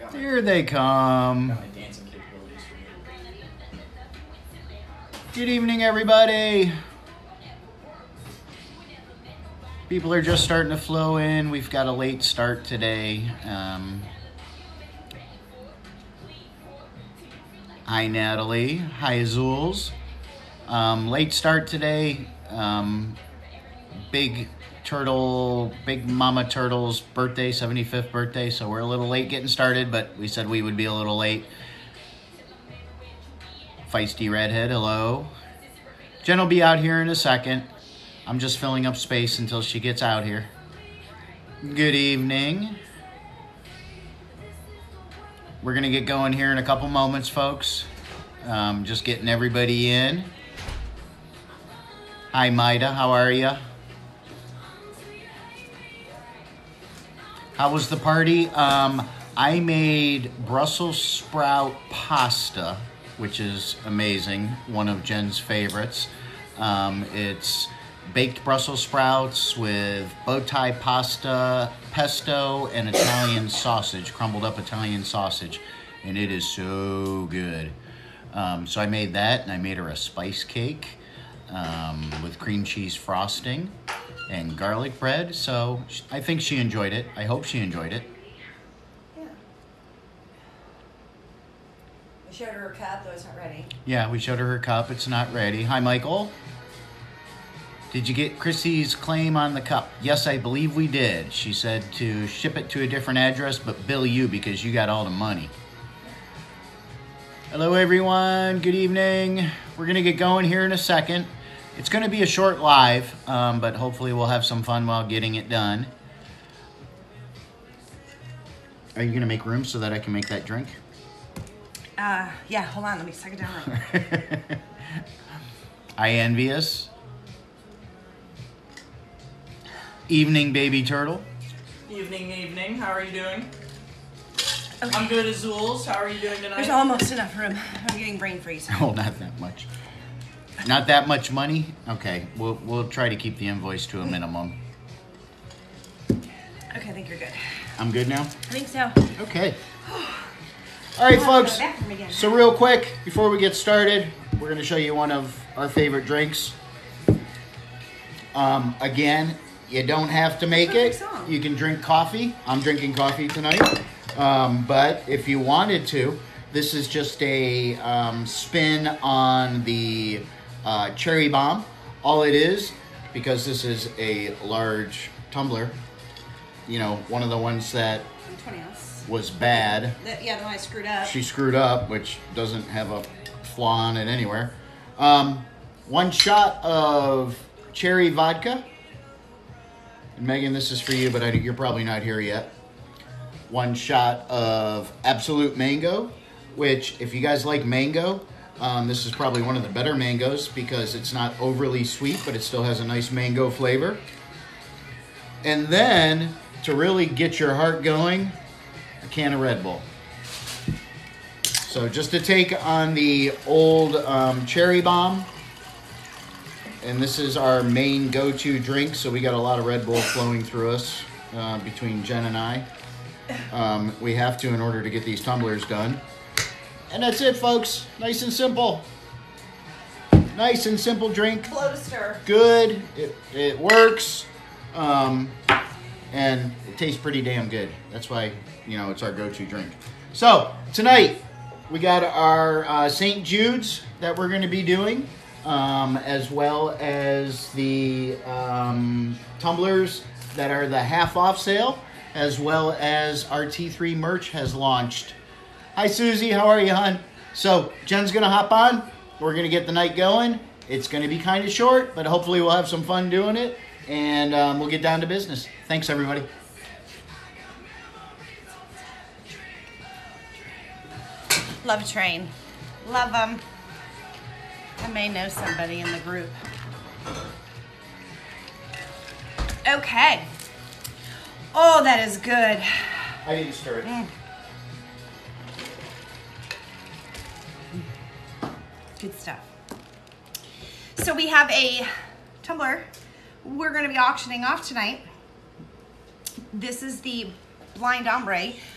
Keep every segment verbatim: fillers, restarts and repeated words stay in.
Here they come. Good evening, everybody. People are just starting to flow in. We've got a late start today. Um, hi, Natalie. Hi, Azules. Um, late start today. Um, big turtle, big mama turtle's birthday, seventy-fifth birthday. So we're a little late getting started, but we said we would be a little late. Feisty Redhead, hello. Jen will be out here in a second. I'm just filling up space until she gets out here. Good evening. We're going to get going here in a couple moments, folks. Um, just getting everybody in. Hi, Maida. How are you? How was the party? Um, I made Brussels sprout pasta, which is amazing. One of Jen's favorites. Um, it's baked Brussels sprouts with bow tie pasta, pesto, and Italian sausage, crumbled up Italian sausage. And it is so good. Um, so I made that, and I made her a spice cake um, with cream cheese frosting and garlic bread. So I think she enjoyed it. I hope she enjoyed it. Yeah. We showed her her cup, though it's not ready. Yeah, we showed her her cup. It's not ready. Hi, Michael. Did you get Chrissy's claim on the cup? Yes, I believe we did. She said to ship it to a different address, but bill you because you got all the money. Hello, everyone. Good evening. We're going to get going here in a second. It's going to be a short live, um, but hopefully we'll have some fun while getting it done. Are you going to make room so that I can make that drink? Uh, yeah, hold on. Let me suck it down real quick. Hi, Envious. Evening, baby turtle. Evening, evening. How are you doing? Okay. I'm good, Azules. How are you doing tonight? There's almost enough room. I'm getting brain freeze. Oh, not that much. Not that much money? Okay, we'll we'll try to keep the invoice to a minimum. Okay, I think you're good. I'm good now? I think so. Okay. All right, Oh, folks. go back from again. So real quick, before we get started, we're going to show you one of our favorite drinks. Um, again, you don't have to make Perfect it. song. You can drink coffee. I'm drinking coffee tonight. Um, but if you wanted to, this is just a um, spin on the uh, Cherry Bomb. All it is, because this is a large tumbler, you know, one of the ones that twenty ounce. was bad. The, yeah, the one I screwed up. She screwed up, which doesn't have a flaw on it anywhere. Um, one shot of cherry vodka. And Megan, this is for you, but I, you're probably not here yet. One shot of Absolute Mango, which if you guys like mango, um, this is probably one of the better mangoes because it's not overly sweet, but it still has a nice mango flavor. And then, to really get your heart going, a can of Red Bull. So just to take on the old um, Cherry Bomb, and this is our main go-to drink, so we got a lot of Red Bull flowing through us uh, between Jen and I. Um, we have to in order to get these tumblers done. And that's it, folks. Nice and simple. Nice and simple drink. Flow to stir. Good. It, it works. Um, and it tastes pretty damn good. That's why, you know, it's our go-to drink. So, tonight, we got our uh, Saint Jude's that we're going to be doing, um, as well as the um, tumblers that are the half-off sale, as well as our T three merch has launched. Hi, Susie. How are you, hon? So, Jen's going to hop on. We're going to get the night going. It's going to be kind of short, but hopefully we'll have some fun doing it, and um, we'll get down to business. Thanks, everybody. Love Train. Love them. I may know somebody in the group. Okay. Oh, that is good. I didn't stir it. Mm. Good stuff. So we have a tumbler we're going to be auctioning off tonight. This is the Blind Ombre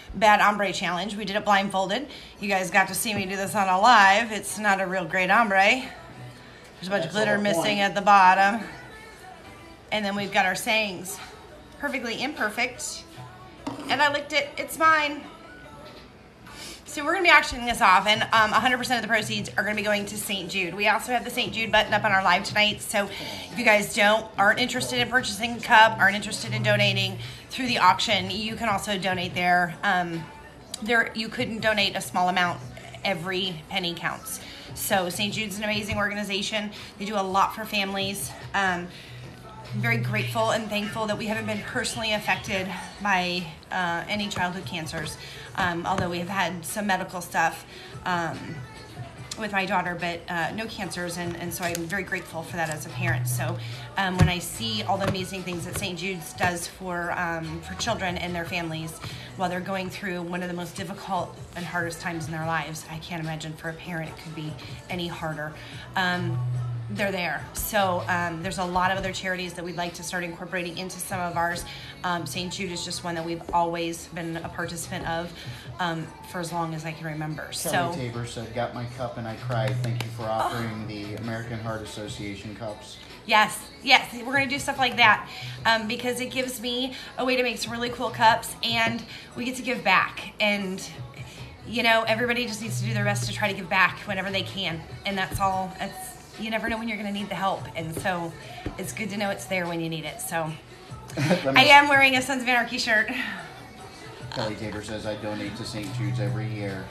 Bad Ombre Challenge. We did it blindfolded. You guys got to see me do this on a live. It's not a real great ombre. There's a bunch That's of glitter the whole missing point. at the bottom. And then we've got our sayings. Perfectly imperfect. And I licked it. It's mine. So we're going to be auctioning this off, and um, one hundred percent of the proceeds are going to be going to Saint Jude. We also have the Saint Jude button up on our live tonight, so if you guys don't aren't interested in purchasing a cup, aren't interested in donating through the auction, you can also donate there. Um, there, you couldn't donate a small amount. Every penny counts. So Saint Jude's an amazing organization. They do a lot for families. Um, I'm very grateful and thankful that we haven't been personally affected by uh, any childhood cancers, um, although we have had some medical stuff um, with my daughter, but uh, no cancers, and, and so I'm very grateful for that as a parent. So um, when I see all the amazing things that Saint Jude's does for, um, for children and their families while they're going through one of the most difficult and hardest times in their lives, I can't imagine for a parent it could be any harder. Um, they're there. So um, there's a lot of other charities that we'd like to start incorporating into some of ours. Um, Saint Jude is just one that we've always been a participant of um, for as long as I can remember. Kelly So Tabor said, "Got my cup and I cried. Thank you for offering the American Heart Association cups." yes, yes, we're gonna do stuff like that um, because it gives me a way to make some really cool cups, and we get to give back. And you know, everybody just needs to do their best to try to give back whenever they can, and that's all. That's you never know when you're gonna need the help, and so it's good to know it's there when you need it. So I am wearing a Sons of Anarchy shirt. Kelly Tabor says, "I donate to Saint Jude's every year."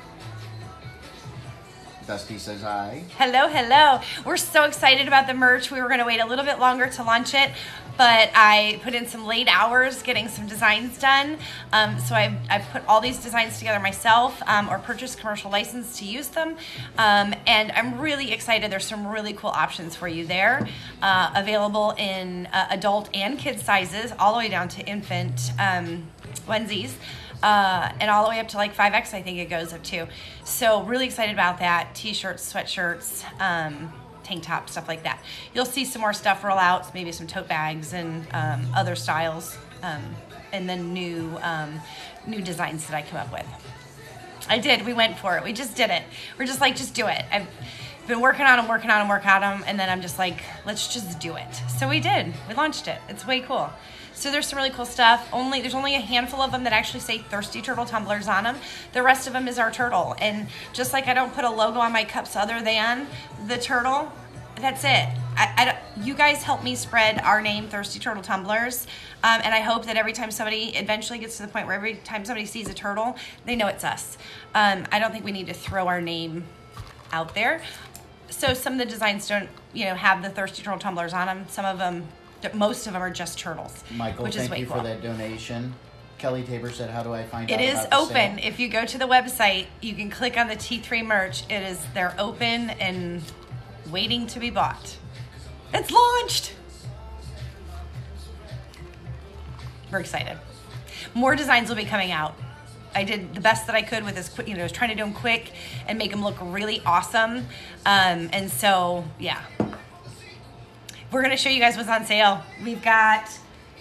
Dusty says, "Hi." Hello, hello. We're so excited about the merch. We were going to wait a little bit longer to launch it, but I put in some late hours getting some designs done. Um, so I've, I've put all these designs together myself um, or purchased commercial license to use them. Um, and I'm really excited. There's some really cool options for you there. Uh, available in uh, adult and kid sizes, all the way down to infant um, onesies. Uh, and all the way up to like five X, I think it goes up to. So really excited about that. T-shirts, sweatshirts, um, tank tops, stuff like that. You'll see some more stuff roll out, maybe some tote bags and um, other styles, um, and then new um, new designs that I come up with. I did. We went for it. We just did it. We're just like, just do it. I've been working on them, working on them, working on them, and then I'm just like, let's just do it. So we did. We launched it. It's way cool. So there's some really cool stuff. Only there's only a handful of them that actually say Thirsty Turtle Tumblers on them. The rest of them is our turtle. And just like I don't put a logo on my cups other than the turtle, that's it. I, I don't, you guys help me spread our name, Thirsty Turtle Tumblers. Um, and I hope that every time somebody eventually gets to the point where every time somebody sees a turtle, they know it's us. Um, I don't think we need to throw our name out there. So some of the designs don't, you know, have the Thirsty Turtle Tumblers on them. Some of them, most of them are just turtles. Michael, which is thank way you cool. for that donation. Kelly Tabor said, "How do I find out It is about the open. sale?" If you go to the website, you can click on the T three merch. It is, they're open and waiting to be bought. It's launched. We're excited. More designs will be coming out. I did the best that I could with this quick, you know, I was trying to do them quick and make them look really awesome. Um, and so, yeah. We're going to show you guys what's on sale. We've got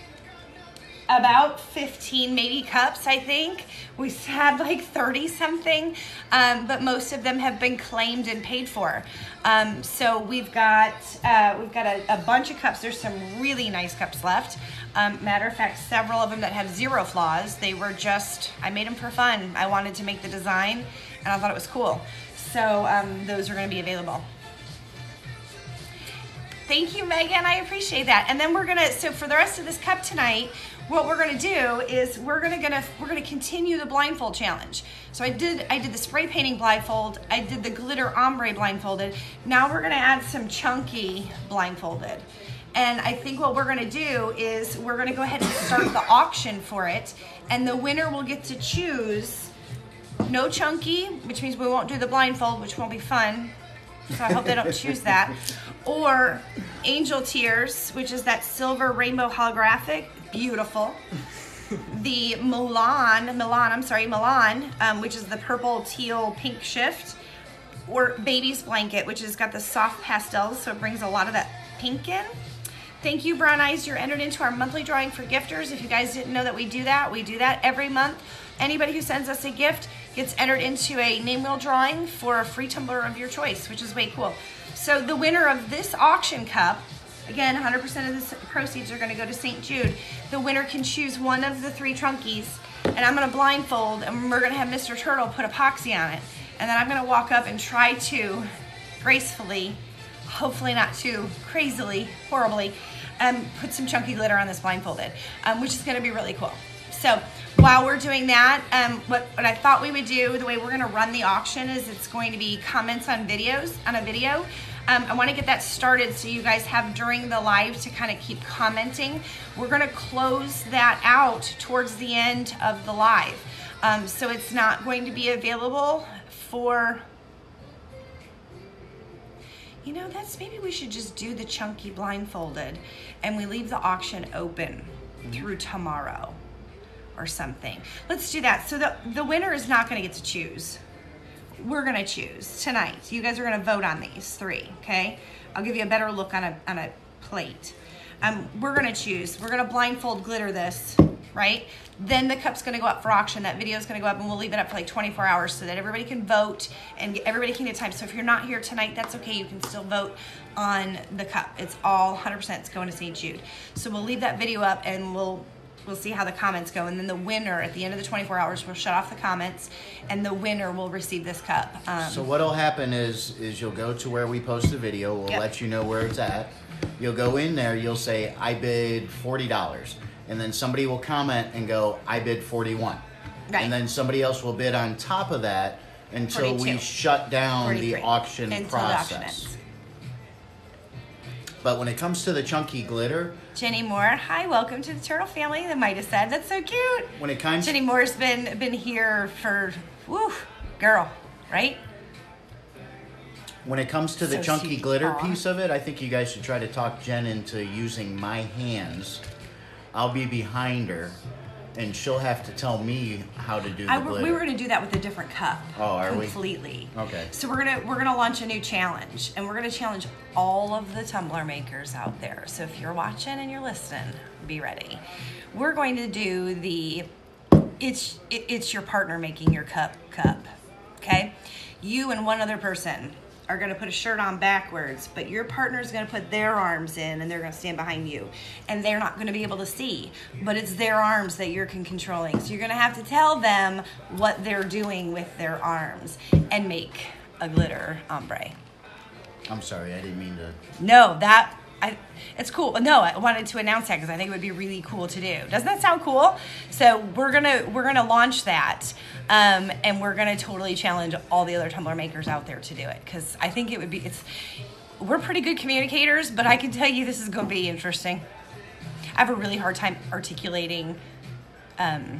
about fifteen maybe cups, I think. We've had like thirty something, um, but most of them have been claimed and paid for. Um, so we've got uh, we've got a, a bunch of cups. There's some really nice cups left. Um, matter of fact, several of them that have zero flaws. They were just, I made them for fun. I wanted to make the design and I thought it was cool. So um, those are going to be available. Thank you, Megan. I appreciate that. And then we're gonna, so for the rest of this cup tonight, what we're gonna do is we're gonna gonna we're gonna continue the blindfold challenge. So I did I did the spray painting blindfold. I did the glitter ombre blindfolded. Now we're gonna add some chunky blindfolded. And I think what we're gonna do is we're gonna go ahead and start the auction for it, and the winner will get to choose no chunky, which means we won't do the blindfold, which won't be fun. So I hope they don't choose that. Or Angel Tears, which is that silver rainbow holographic, beautiful. The Milan, Milan, I'm sorry, Milan, um, which is the purple, teal, pink shift. Or Baby's Blanket, which has got the soft pastels, so it brings a lot of that pink in. Thank you, Brown Eyes. You're entered into our monthly drawing for gifters. If you guys didn't know that we do that, we do that every month Anybody who sends us a gift gets entered into a name wheel drawing for a free tumbler of your choice, which is way cool. So the winner of this auction cup, again, one hundred percent of the proceeds are going to go to Saint Jude. The winner can choose one of the three trunkies, and I'm going to blindfold, and we're going to have Mister Turtle put epoxy on it. And then I'm going to walk up and try to gracefully, hopefully not too crazily, horribly, um, put some chunky glitter on this blindfolded, um, which is going to be really cool. So while we're doing that, um, what, what I thought we would do, the way we're going to run the auction is it's going to be comments on videos, on a video. Um, I want to get that started so you guys have during the live to kind of keep commenting. We're going to close that out towards the end of the live. Um, so it's not going to be available for, you know, that's, maybe we should just do the chunky blindfolded and we leave the auction open mm-hmm. through tomorrow or something. Let's do that. So the, the winner is not going to get to choose. We're going to choose tonight. You guys are going to vote on these three, okay? I'll give you a better look on a, on a plate. Um, we're going to choose. We're going to blindfold glitter this, right? Then the cup's going to go up for auction. That video is going to go up, and we'll leave it up for like twenty-four hours so that everybody can vote and everybody can get time. So if you're not here tonight, that's okay. You can still vote on the cup. It's all one hundred percent. It's going to Saint Jude. So we'll leave that video up, and we'll we'll see how the comments go. And then the winner, at the end of the twenty-four hours, we'll shut off the comments, and the winner will receive this cup. Um, so what'll happen is is you'll go to where we post the video. We'll yep. let you know where it's at. You'll go in there. You'll say, I bid forty dollars. And then somebody will comment and go, I bid forty-one. Right. And then somebody else will bid on top of that until forty-two. We shut down the auction until process. The auction but when it comes to the chunky glitter, Jenny Moore, hi, welcome to the Turtle family. The Midas said, that's so cute. When it comes, Jenny Moore's been been here for, woo, girl, right? When it comes to the so chunky sweet. glitter Aww. piece of it, I think you guys should try to talk Jen into using my hands. I'll be behind her, and she'll have to tell me how to do the I, glitter. We were going to do that with a different cup. Oh, are completely. we? Okay. So we're gonna we're gonna launch a new challenge, and we're gonna challenge all of the tumbler makers out there. So if you're watching and you're listening, be ready. We're going to do the it's it, it's your partner making your cup cup. Okay, you and one other person are going to put a shirt on backwards, but your partner is going to put their arms in and they're going to stand behind you, and they're not going to be able to see, but it's their arms that you're controlling. So you're going to have to tell them what they're doing with their arms and make a glitter ombre. I'm sorry, I didn't mean to. No, that I it's cool. No, I wanted to announce that because I think it would be really cool to do. Doesn't that sound cool? So we're gonna we're gonna launch that, um, and we're gonna totally challenge all the other tumbler makers out there to do it because I think it would be. It's we're pretty good communicators, but I can tell you this is gonna be interesting. I have a really hard time articulating. Um,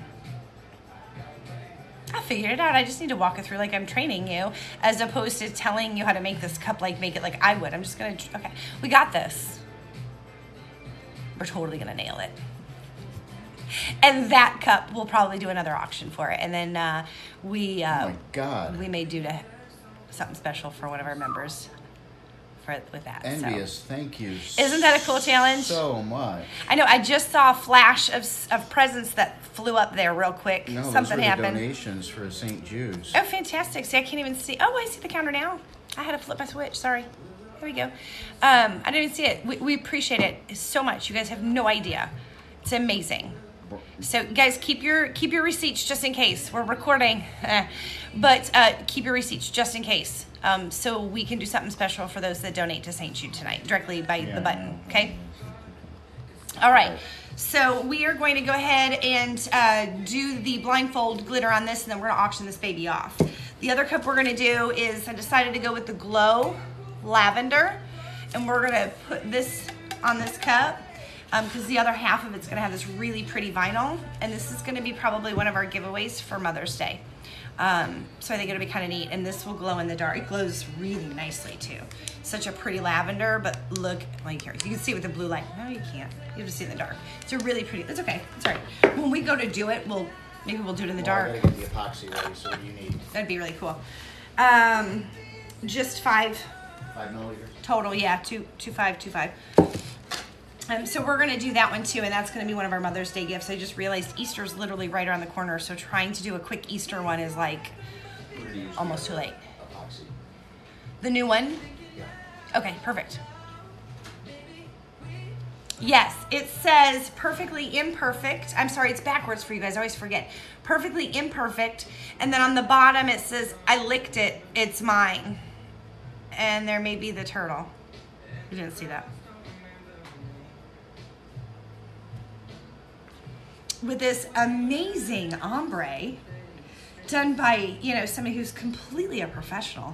I figured it out. I just need to walk it through like I'm training you, as opposed to telling you how to make this cup, like make it like I would. I'm just gonna, okay, we got this. We're totally gonna nail it. And that cup, we'll probably do another auction for it. And then uh, we, uh, oh my God. we may do to, something special for one of our members. For, with that. Envious, so. Thank you. Isn't that a cool challenge? So much. I know. I just saw a flash of of presents that flew up there real quick. No, Something those were happened. The donations for Saint Jude's. Oh, fantastic! See, I can't even see. Oh, I see the counter now. I had to flip my switch. Sorry. There we go. Um, I didn't even see it. We, we appreciate it so much. You guys have no idea. It's amazing. So, guys, keep your keep your receipts just in case we're recording, but uh, keep your receipts just in case. Um, so we can do something special for those that donate to Saint Jude tonight directly by yeah. the button. Okay. All right. So we are going to go ahead and uh, do the blindfold glitter on this, and then we're going to auction this baby off. The other cup we're going to do is I decided to go with the Glow Lavender, and we're going to put this on this cup because um, the other half of it's going to have this really pretty vinyl, and this is going to be probably one of our giveaways for Mother's Day. Um, so I think it'll be kind of neat, and this will glow in the dark. It glows really nicely too. Such a pretty lavender, but look, like here, you can see it with the blue light. No, you can't. You have to see it in the dark. It's a really pretty. It's okay. It's all right. When we go to do it, we'll maybe we'll do it in the well, dark. I gotta get the epoxy ready. So what do you need? That'd be really cool. Um, just five. Five milliliters. Total, yeah, two, two five, two five. Um, so we're going to do that one too, and that's going to be one of our Mother's Day gifts. I just realized Easter's literally right around the corner, so trying to do a quick Easter one is like almost too late. Epoxy. The new one? Yeah. Okay, perfect. Yes, it says perfectly imperfect. I'm sorry, it's backwards for you guys. I always forget. Perfectly imperfect. And then on the bottom it says, I licked it. It's mine. And there may be the turtle. You didn't see that. With this amazing ombre done by, you know, somebody who's completely a professional.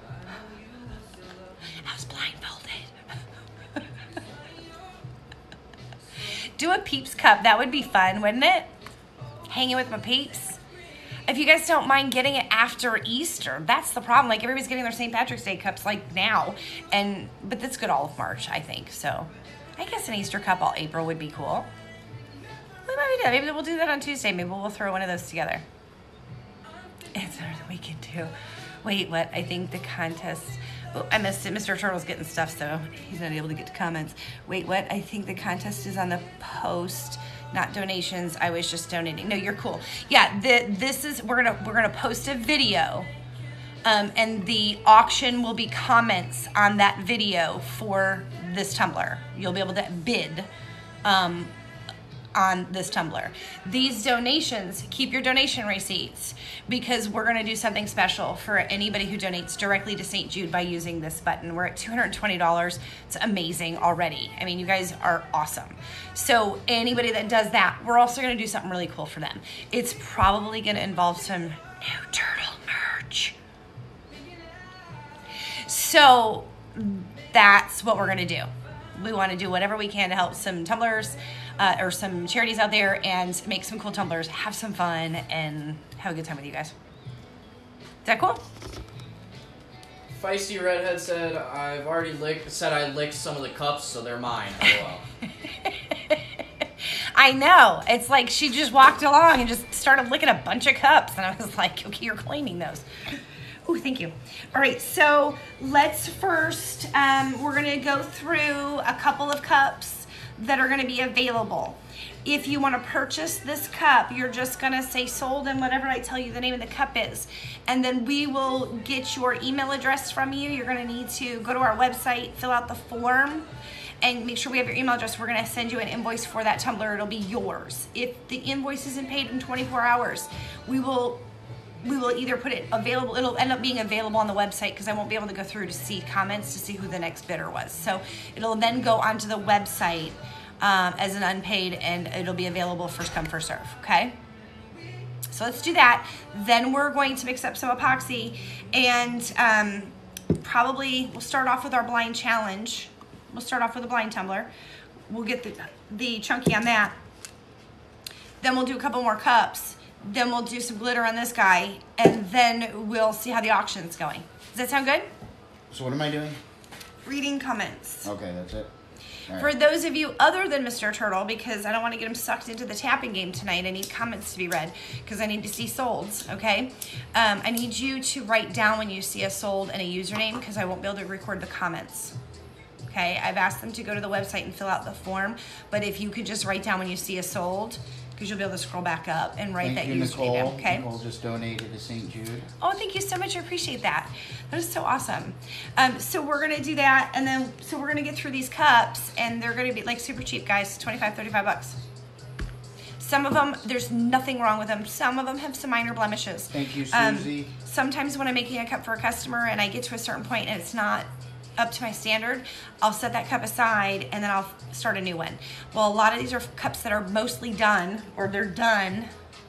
I was blindfolded. Do a Peeps cup. That would be fun, wouldn't it? Hanging with my peeps. If you guys don't mind getting it after Easter, that's the problem. Like, everybody's getting their Saint Patrick's Day cups like now. and But that's good all of March, I think. So I guess an Easter cup all April would be cool. We might do that. Maybe we'll do that on Tuesday. Maybe we'll throw one of those together. It's another weekend too. Wait, what? I think the contest... Oh, I missed it. Mister Turtle's getting stuff, so he's not able to get to comments. Wait, what? I think the contest is on the post, not donations. I was just donating. No, you're cool. Yeah, the, this is we're gonna we're gonna post a video, um, and the auction will be comments on that video for this tumbler. You'll be able to bid. Um, on this tumbler. These donations, keep your donation receipts, because we're going to do something special for anybody who donates directly to Saint Jude by using this button. We're at two hundred twenty dollars. It's amazing already. I mean, you guys are awesome. So anybody that does that, we're also going to do something really cool for them. It's probably going to involve some new turtle merch. So that's what we're going to do. We want to do whatever we can to help some tumblers uh, or some charities out there and make some cool tumblers, have some fun, and have a good time with you guys. Is that cool? Feisty Redhead said, I've already licked, said I licked some of the cups, so they're mine. Oh, well. I know. It's like she just walked along and just started licking a bunch of cups. And I was like, okay, you're claiming those. Oh, thank you. All right, so let's first, um, we're going to go through a couple of cups that are going to be available. If you want to purchase this cup, you're just going to say sold and whatever I tell you the name of the cup is. And then we will get your email address from you. You're going to need to go to our website, fill out the form, and make sure we have your email address. We're going to send you an invoice for that tumbler. It'll be yours. If the invoice isn't paid in twenty-four hours, we will we will either put it available, it'll end up being available on the website because I won't be able to go through to see comments to see who the next bidder was. So it'll then go onto the website um, as an unpaid, and it'll be available first come, first serve, okay? So let's do that. Then we're going to mix up some epoxy, and um, probably we'll start off with our blind challenge. We'll start off with a blind tumbler. We'll get the, the chunky on that. Then we'll do a couple more cups. Then we'll do some glitter on this guy, and then we'll see how the auction's going. Does that sound good? So what am I doing? Reading comments. Okay, that's it. All right. For those of you other than Mister Turtle, because I don't want to get him sucked into the tapping game tonight, I need comments to be read because I need to see solds, okay? Um, I need you to write down when you see a sold and a username because I won't be able to record the comments. Okay, I've asked them to go to the website and fill out the form, but if you could just write down when you see a sold, because you'll be able to scroll back up and write Thank that you, username Nicole. down, okay? Nicole just donated to Saint Jude. Oh, thank you so much. I appreciate that. That is so awesome. Um, so we're going to do that, and then, so we're going to get through these cups, and they're going to be like super cheap, guys, twenty-five, thirty-five bucks. Some of them, there's nothing wrong with them. Some of them have some minor blemishes. Thank you, Um, Susie. sometimes when I'm making a cup for a customer and I get to a certain point and it's not up to my standard, I'll set that cup aside and then I'll start a new one. Well, a lot of these are cups that are mostly done, or they're done.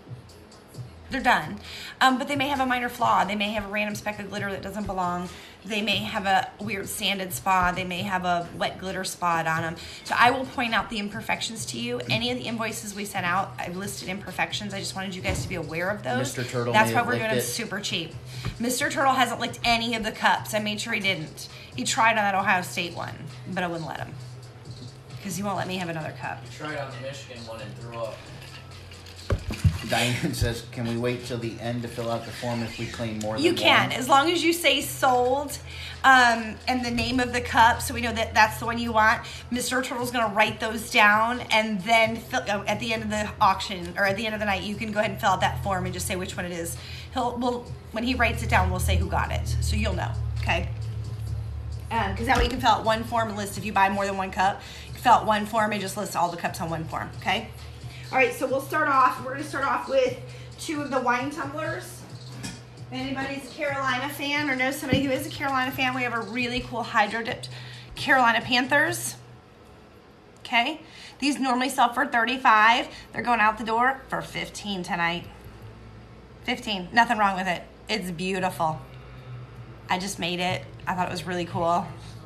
They're done. Um, but they may have a minor flaw. They may have a random speck of glitter that doesn't belong. They may have a weird sanded spot. They may have a wet glitter spot on them. So I will point out the imperfections to you. Any of the invoices we sent out, I've listed imperfections. I just wanted you guys to be aware of those. Mister Turtle That's may why have we're doing licked them it. super cheap. Mister Turtle hasn't licked any of the cups. I made sure he didn't. He tried on that Ohio State one, but I wouldn't let him because he won't let me have another cup. Tried on the Michigan one and threw up. Diane says, can we wait till the end to fill out the form if we claim more than You can, one? as long as you say sold um, and the name of the cup, so we know that that's the one you want. Mister Turtle's gonna write those down, and then fill, uh, at the end of the auction or at the end of the night, you can go ahead and fill out that form and just say which one it is. He'll, we'll, when he writes it down, we'll say who got it, so you'll know. Okay. Because um, that way you can fill out one form and list if you buy more than one cup. You can fill out one form and just list all the cups on one form. Okay. All right, so we'll start off, we're gonna start off with two of the wine tumblers. If anybody's a Carolina fan or knows somebody who is a Carolina fan, we have a really cool hydro dipped Carolina Panthers. Okay, these normally sell for thirty-five. They're going out the door for fifteen tonight. fifteen, nothing wrong with it. It's beautiful. I just made it. I thought it was really cool.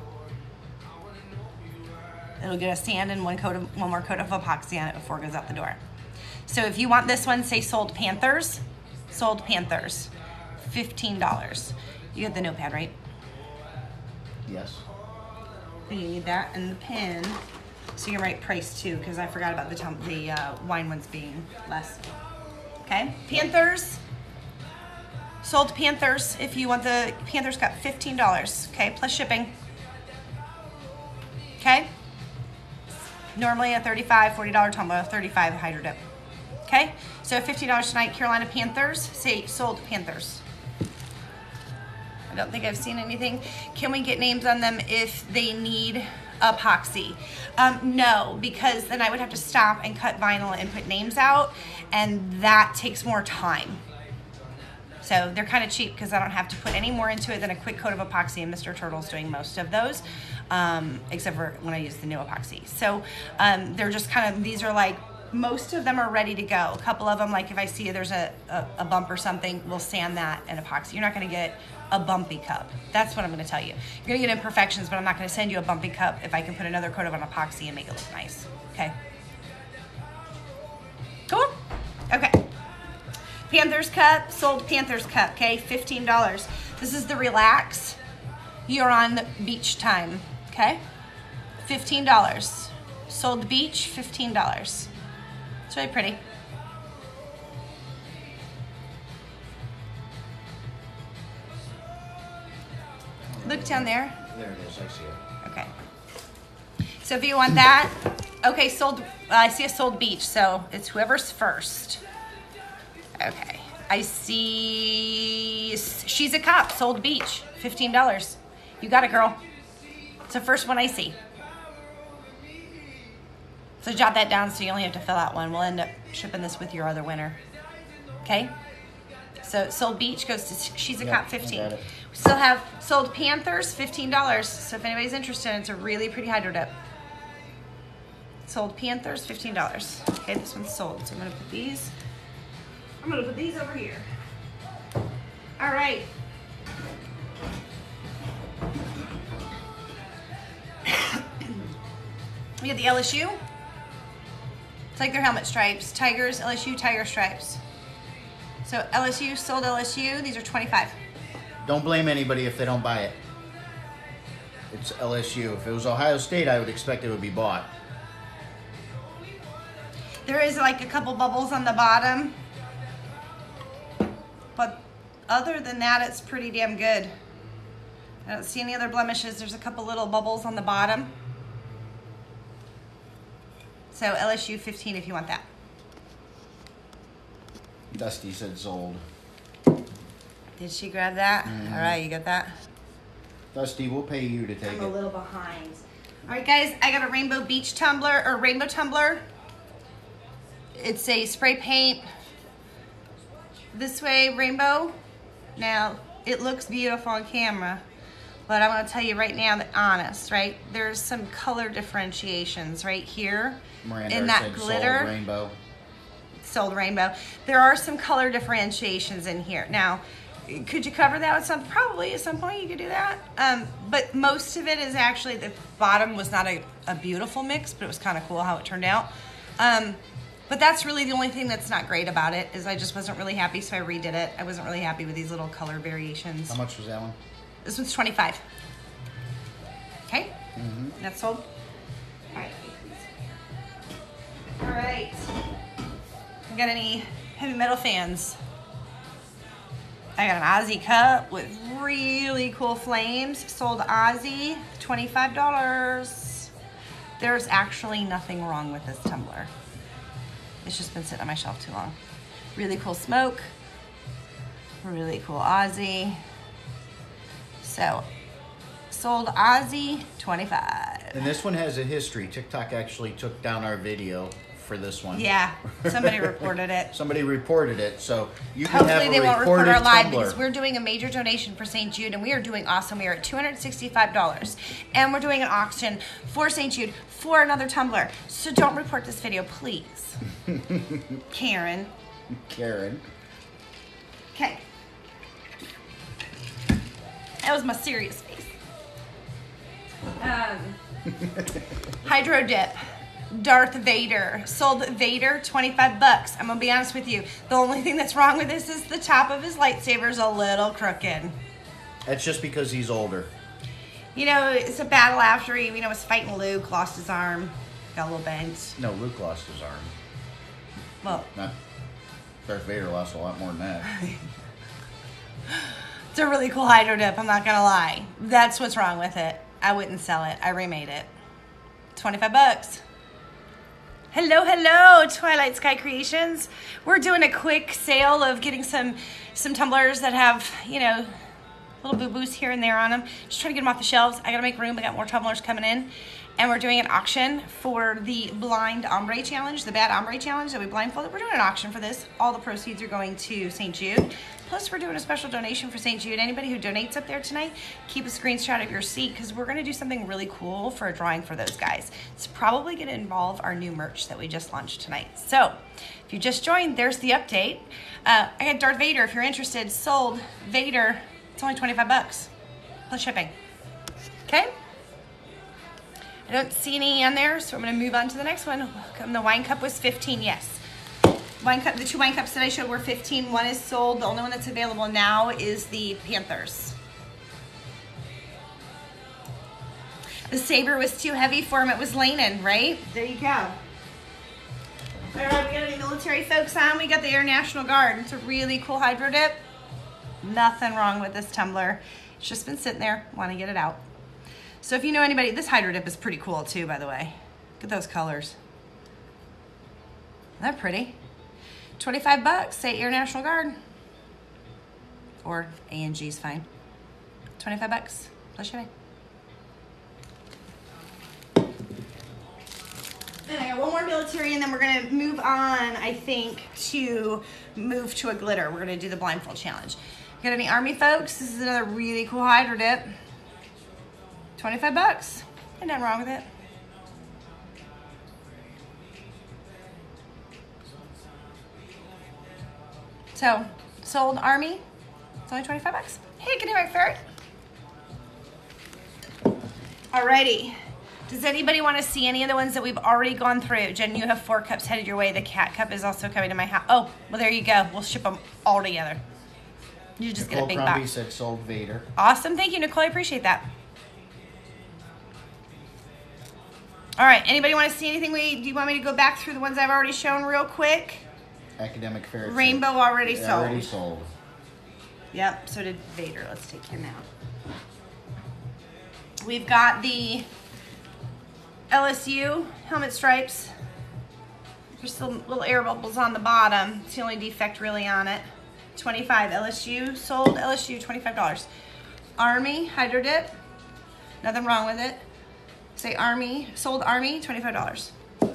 It'll get a sand and one coat of, one more coat of epoxy on it before it goes out the door. So if you want this one, say sold Panthers. Sold Panthers. fifteen dollars. You get the notepad, right? Yes. You need that and the pen. So you can write price too, because I forgot about the, tum the uh, wine ones being less. Okay, Panthers. Sold Panthers. If you want the Panthers cup, fifteen dollars. Okay, plus shipping. Okay. Normally a thirty-five dollars, forty dollar tumbler, thirty-five dollars hydro dip. Okay, so fifteen dollars tonight, Carolina Panthers. Say sold Panthers. I don't think I've seen anything. Can we get names on them if they need epoxy? Um, no, because then I would have to stop and cut vinyl and put names out, and that takes more time. So they're kind of cheap because I don't have to put any more into it than a quick coat of epoxy, and Mister Turtle's doing most of those, um, except for when I use the new epoxy. So um, they're just kind of, these are like, most of them are ready to go. A couple of them, like if I see there's a, a, a bump or something, we'll sand that in epoxy. You're not gonna get a bumpy cup. That's what I'm gonna tell you. You're gonna get imperfections, but I'm not gonna send you a bumpy cup if I can put another coat of an epoxy and make it look nice, okay? Cool, okay. Panthers cup, sold Panthers cup, okay, fifteen dollars. This is the Relax. You're on beach time, okay? fifteen dollars. Sold the beach, fifteen dollars. It's really pretty. Look down there. There it is, I see it. Okay. So if you want that, okay, sold, uh, I see a sold beach, so it's whoever's first. Okay, I see, she's a cop, sold beach, fifteen dollars. You got it, girl. It's the first one I see. So jot that down so you only have to fill out one. We'll end up shipping this with your other winner. Okay? So sold beach goes to She's a Yep, Cop, I fifteen. got it. We still have sold Panthers, fifteen dollars. So if anybody's interested, it's a really pretty hydro dip. Sold Panthers, fifteen dollars. Okay, this one's sold. So I'm gonna put these, I'm gonna put these over here. All right. We got the L S U. It's like their helmet stripes. Tigers, L S U, tiger stripes. So L S U, sold L S U. These are twenty-five. Don't blame anybody if they don't buy it. It's L S U. If it was Ohio State, I would expect it would be bought. There is like a couple bubbles on the bottom. But other than that, it's pretty damn good. I don't see any other blemishes. There's a couple little bubbles on the bottom. So L S U fifteen if you want that. Dusty said sold. Did she grab that? Mm-hmm. All right, you got that? Dusty, we'll pay you to take I'm a it. little behind. All right, guys, I got a rainbow beach tumbler or rainbow tumbler. It's a spray paint this way rainbow. Now, it looks beautiful on camera, but I'm gonna tell you right now that honest, right? There's some color differentiations right here Miranda in that said glitter. sold rainbow. Sold rainbow. There are some color differentiations in here. Now, could you cover that with something? Probably at some point you could do that. Um, but most of it is actually, the bottom was not a, a beautiful mix, but it was kind of cool how it turned out. Um, but that's really the only thing that's not great about it, is I just wasn't really happy, so I redid it. I wasn't really happy with these little color variations. How much was that one? This one's twenty-five. Okay? Mm-hmm. That's sold. All right. All right. We got any heavy metal fans, I got an Ozzy cup with really cool flames. Sold Ozzy, twenty-five dollars. There's actually nothing wrong with this tumbler. It's just been sitting on my shelf too long. Really cool smoke. Really cool Ozzy. So, sold Ozzy, twenty-five. And this one has a history. TikTok actually took down our video for this one. Yeah, somebody reported it. Somebody reported it, so you can have Hopefully a they won't report reported our live tumbler. because we're doing a major donation for Saint Jude and we are doing awesome. We are at two hundred sixty-five dollars and we're doing an auction for Saint Jude for another tumbler. So don't report this video, please. Karen. Karen. Okay. That was my serious face. Um, Hydro Dip. Darth Vader. Sold Vader twenty-five bucks. I'm gonna be honest with you. The only thing that's wrong with this is the top of his lightsaber is a little crooked. That's just because he's older. You know, it's a battle after he, you know, was fighting Luke, lost his arm, got a little bent. No, Luke lost his arm. Well, Not Darth Vader lost a lot more than that. it's a really cool Hydro Dip, I'm not gonna lie. That's what's wrong with it. I wouldn't sell it. I remade it. twenty-five bucks. Hello, hello, Twilight Sky Creations. We're doing a quick sale of getting some some tumblers that have, you know, little boo-boos here and there on them. Just trying to get them off the shelves. I gotta make room. I got more tumblers coming in. And we're doing an auction for the Blind Ombre Challenge, the Bad Ombre Challenge that we blindfolded. We're doing an auction for this. All the proceeds are going to Saint Jude. Plus, we're doing a special donation for Saint Jude. Anybody who donates up there tonight, keep a screenshot of your seat because we're going to do something really cool for a drawing for those guys. It's probably going to involve our new merch that we just launched tonight. So, if you just joined, there's the update. Uh, I got Darth Vader. If you're interested, sold Vader. It's only twenty-five bucks plus shipping. Okay? I don't see any on there, so I'm going to move on to the next one. Welcome. The wine cup was fifteen, yes. Wine cup, the two wine cups that I showed were fifteen. One is sold. The only one that's available now is the Panthers. The saber was too heavy for him. It was Lanin, right? There you go. All right, we got any military folks on? We got the Air National Guard. It's a really cool Hydro Dip. Nothing wrong with this tumbler. It's just been sitting there. Want to get it out. So if you know anybody, this Hydro Dip is pretty cool too, by the way. Look at those colors. Isn't that pretty? twenty-five bucks, say Air National Guard. Or A N G is fine. twenty-five bucks, plus shipping. And I got one more military and then we're gonna move on, I think, to move to a glitter. We're gonna do the blindfold challenge. Got any Army folks? This is another really cool Hydro Dip. twenty-five bucks. Ain't nothing wrong with it. So, sold Army. It's only twenty-five bucks. Hey, good night, ferret. Alrighty. Does anybody want to see any of the ones that we've already gone through? Jen, you have four cups headed your way. The cat cup is also coming to my house. Oh, well, there you go. We'll ship them all together. You just Nicole get a big Crombie box. said sold Vader. Awesome. Thank you, Nicole. I appreciate that. All right. Anybody want to see anything? We do you want me to go back through the ones I've already shown real quick? Academic Ferret. said- Rainbow already Yeah, sold. Already sold. Yep. So did Vader. Let's take him out. We've got the L S U helmet stripes. There's still little air bubbles on the bottom. It's the only defect really on it. twenty-five L S U sold. L S U twenty-five dollars. Army Hydro Dip. Nothing wrong with it. Say Army sold Army twenty-five dollars.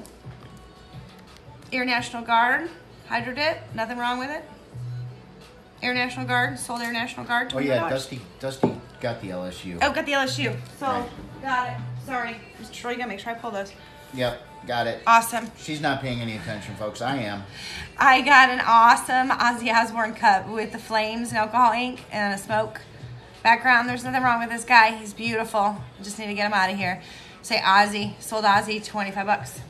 Air National Guard Hydro Dip. Nothing wrong with it. Air National Guard sold Air National Guard Oh twenty-five yeah, dollars. Dusty Dusty got the L S U. Oh, got the L S U. So Right. got it. Sorry, Mister Troy, you gotta make sure I pull those. Yep, got it. Awesome. She's not paying any attention, folks. I am. I got an awesome Ozzy Osbourne cup with the flames and alcohol ink and a smoke background. There's nothing wrong with this guy. He's beautiful. I just need to get him out of here. Say Ozzy. Sold Ozzy, twenty-five bucks.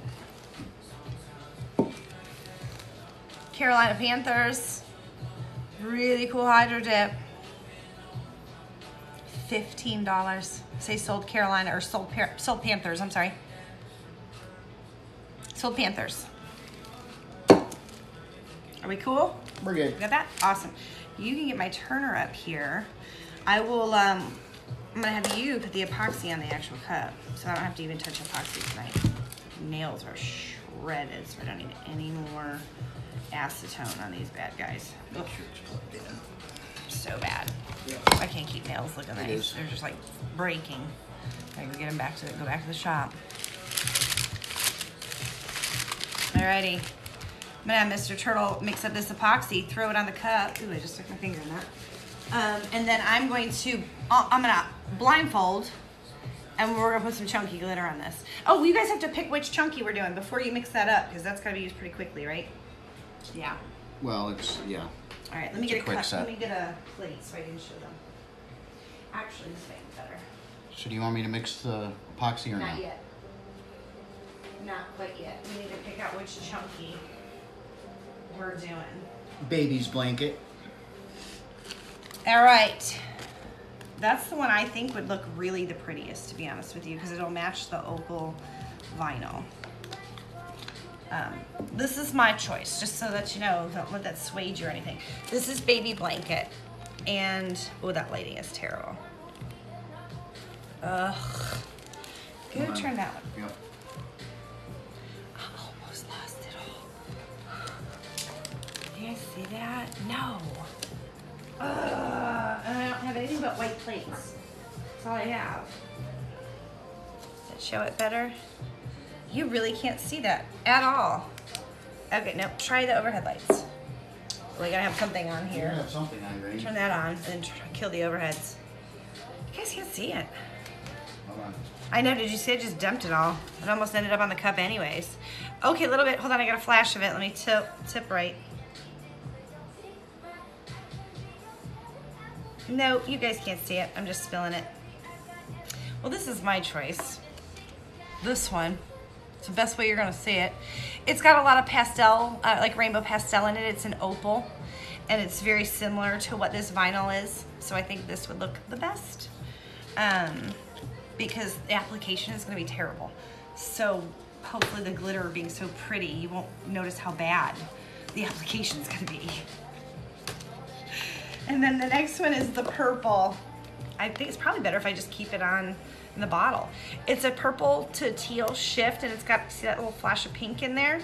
Carolina Panthers. Really cool Hydro Dip. fifteen dollars. Say sold Carolina, or sold, sold Panthers, I'm sorry. Sold Panthers. Are we cool? We're good. Got that? Awesome. You can get my turner up here. I will, um, I'm gonna have you put the epoxy on the actual cup, so I don't have to even touch epoxy tonight. Nails are shredded, so I don't need any more acetone on these bad guys. Ugh. So bad. Yeah. I can't keep nails looking It nice. is. They're just like breaking. I gotta get them back to go back to the shop. Alrighty. I'm gonna have Mister Turtle mix up this epoxy, throw it on the cup. Ooh, I just stuck my finger in that. Um, and then I'm going to, I'm gonna blindfold, and we're gonna put some chunky glitter on this. Oh, well, you guys have to pick which chunky we're doing before you mix that up, because that's gotta be used pretty quickly, right? Yeah. Well, it's, yeah. All right, let me It's a get a quick cup. set. Let me get a plate so I can show them. Actually, this way is better. So do you want me to mix the epoxy or Not not? yet. Not quite yet. We need to pick out which chunky we're doing. Baby's blanket. All right. That's the one I think would look really the prettiest, to be honest with you, because it'll match the opal vinyl. Um, this is my choice, just so that you know, don't let that sway you or anything. This is Baby Blanket, and, oh, that lighting is terrible. Ugh. Go Come on. turn that one. Yep. I almost lost it all. Do you guys see that? No. Ugh. And I don't have anything but white plates. That's all I have. Does that show it better? You really can't see that at all. Okay, no, try the overhead lights. We gotta have something on You here. have something on, ready? Turn that on and then try to kill the overheads. You guys can't see it. Hold on. I know, did you see? I just dumped it all. It almost ended up on the cup anyways. Okay, a little bit, hold on, I got a flash of it. Let me tip, tip right. No, you guys can't see it. I'm just spilling it. Well, this is my choice. This one. It's the best way you're gonna see it. It's got a lot of pastel, uh, like rainbow pastel in it. It's an opal, and it's very similar to what this vinyl is. So I think this would look the best. Um, because the application is gonna be terrible. So hopefully the glitter being so pretty, you won't notice how bad the application is gonna be. And then the next one is the purple. I think it's probably better if I just keep it on in the bottle. It's a purple to teal shift, and it's got, see that little flash of pink in there?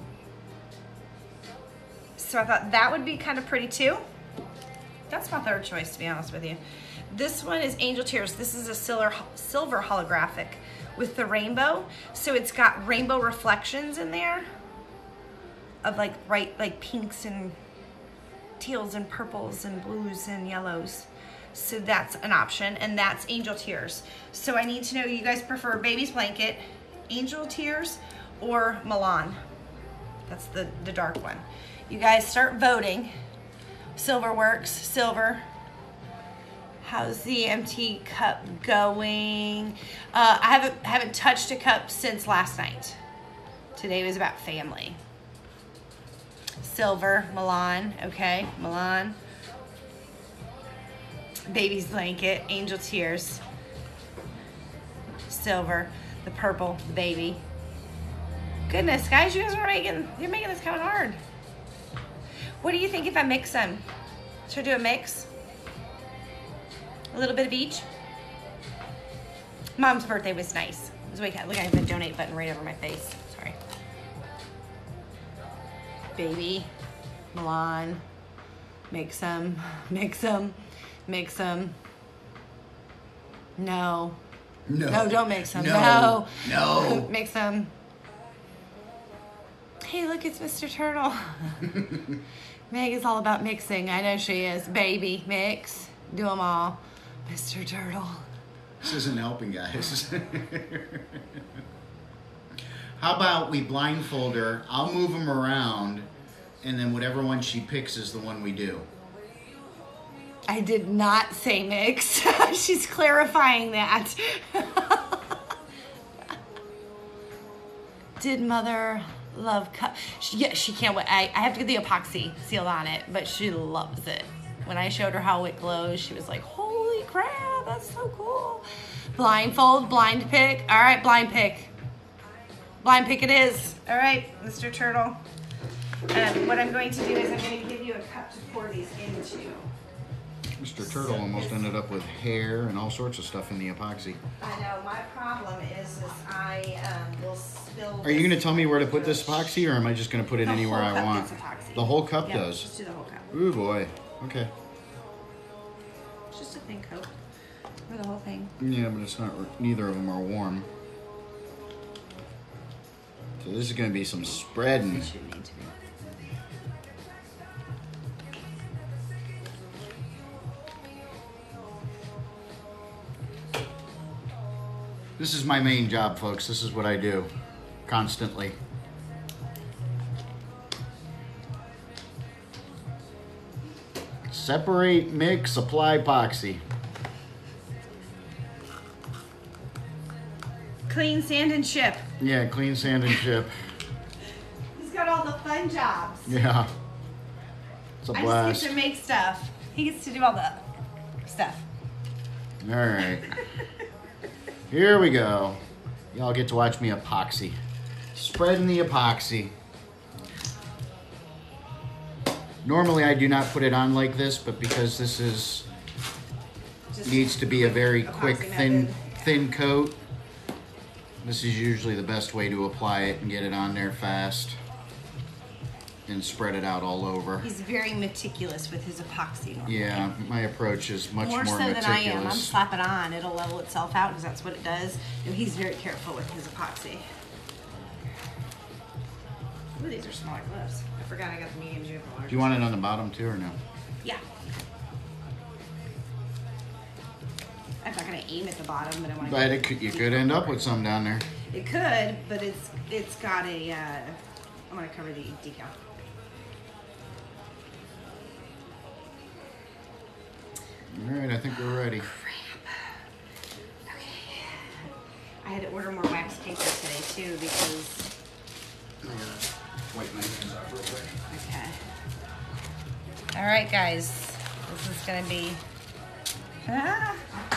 So I thought that would be kind of pretty too. That's my third choice, to be honest with you. This one is Angel Tears. This is a silver, silver holographic with the rainbow. So it's got rainbow reflections in there of like bright, like pinks and teals and purples and blues and yellows. So that's an option, and that's Angel Tears. So I need to know, you guys prefer Baby's Blanket, Angel Tears, or Milan? That's the, the dark one. You guys start voting. Silver works, silver. How's the empty cup going? Uh, I haven't, haven't touched a cup since last night. Today was about family. Silver, Milan, okay, Milan. Baby's Blanket, Angel Tears, silver, the purple, the baby. Goodness, guys, you guys are making, you're making this kind of hard. What do you think if I mix them? Should I do a mix? A little bit of each? Mom's birthday was nice. Look, I have the donate button right over my face. Sorry. Baby, Milan, mix them, mix them. Mix them. No. No. No, don't mix them. No. No. No. Mix them. Hey, look, it's Mister Turtle. Meg is all about mixing. I know she is. Baby, mix. Do them all. Mister Turtle. This isn't helping, guys. How about we blindfold her? I'll move them around, and then whatever one she picks is the one we do. I did not say mix. She's clarifying that. Did Mother love cup? She, yeah, she can't wait. I, I have to get the epoxy sealed on it, but she loves it. When I showed her how it glows, she was like, holy crap, that's so cool. Blindfold, blind pick. All right, blind pick. Blind pick it is. All right, Mister Turtle. And what I'm going to do is I'm going to give you a cup to pour these into. Mister Turtle almost ended up with hair and all sorts of stuff in the epoxy. I know, my problem is, is I um, will spill. Are you going to tell me where to put this epoxy, or am I just going to put it The anywhere whole I cup want? gets epoxy. The whole cup Yeah, does? just do the whole cup. Ooh, boy. Okay. It's just a thin coat for the whole thing. Yeah, but it's not, neither of them are warm. So this is going to be some spreading. It shouldn't need to be. This is my main job, folks. This is what I do constantly. Separate, mix, apply epoxy. Clean, sand, and ship. Yeah, clean, sand, and ship. He's got all the fun jobs. Yeah. It's a I blast. just get to make stuff. He gets to do all the stuff. All right. Here we go. Y'all get to watch me epoxy. Spreading the epoxy. Normally I do not put it on like this, but because this is Just needs to be a very epoxy quick, method. thin, thin coat, this is usually the best way to apply it and get it on there fast and spread it out all over. He's very meticulous with his epoxy. Normally. Yeah, my approach is much more, More so meticulous. than I am. I'm slap it on. It'll level itself out because that's what it does. And he's very careful with his epoxy. Ooh, these are smaller gloves. I forgot I got the medium, junior, large. Do you want it on the bottom too or no? Yeah. I'm not gonna aim at the bottom, but I want to. But it could, you could end up with some down there. It could, but it's it's got a. Uh, I'm gonna cover the decal. All right, I think we're ready. Okay. I had to order more wax paper today too because. Wipe my hands off real quick. Okay. All right, guys. This is gonna be. Ah,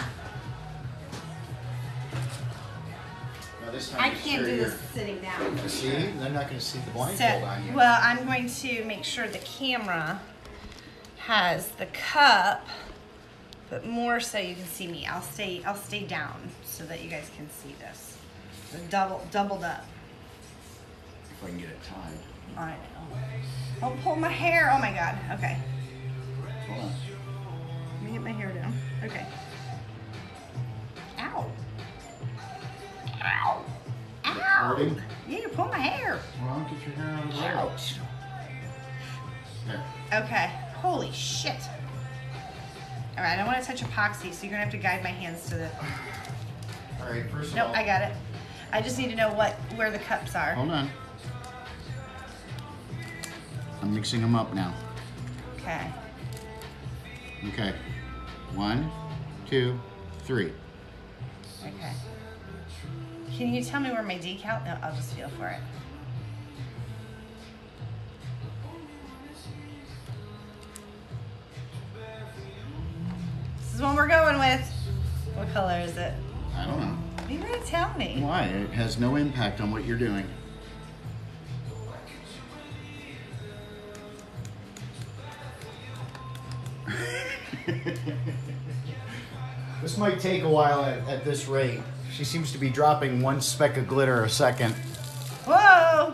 Now this time I make can't sure do you're- this sitting down. You see, they're not going to see the blindfold So, on you. well, I'm going to make sure the camera has the cup, but more so you can see me. I'll stay, I'll stay down so that you guys can see this. So double, doubled up. If I can get it tied. I know. I'll pull my hair. Oh my God. Okay. Hold on. Let me get my hair down. Okay. Ow. Ow. Ow. Hurting? Yeah, you pull my hair. Well, get your hair out of the way. Ouch. There. Okay. Holy shit. All right, I don't want to touch epoxy, so you're gonna have to guide my hands to the. All right, first of Nope, all. I got it. I just need to know what where the cups are. Hold on. I'm mixing them up now. Okay. Okay. One, two, three. Okay. Can you tell me where my decal? No, I'll just feel for it. This is one we're going with. What color is it? I don't know. You're gonna tell me. Why? It has no impact on what you're doing. This might take a while at, at this rate. She seems to be dropping one speck of glitter a second. Whoa!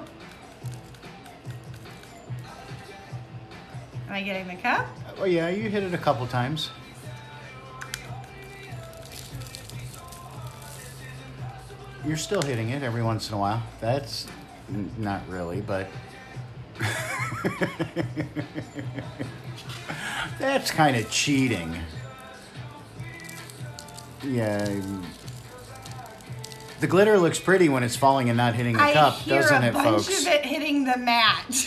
Am I getting the cup? Oh yeah, you hit it a couple times. You're still hitting it every once in a while. That's n- not really, but that's kind of cheating. Yeah. The glitter looks pretty when it's falling and not hitting the I cup, hear doesn't a it, bunch folks? of it hitting the mat.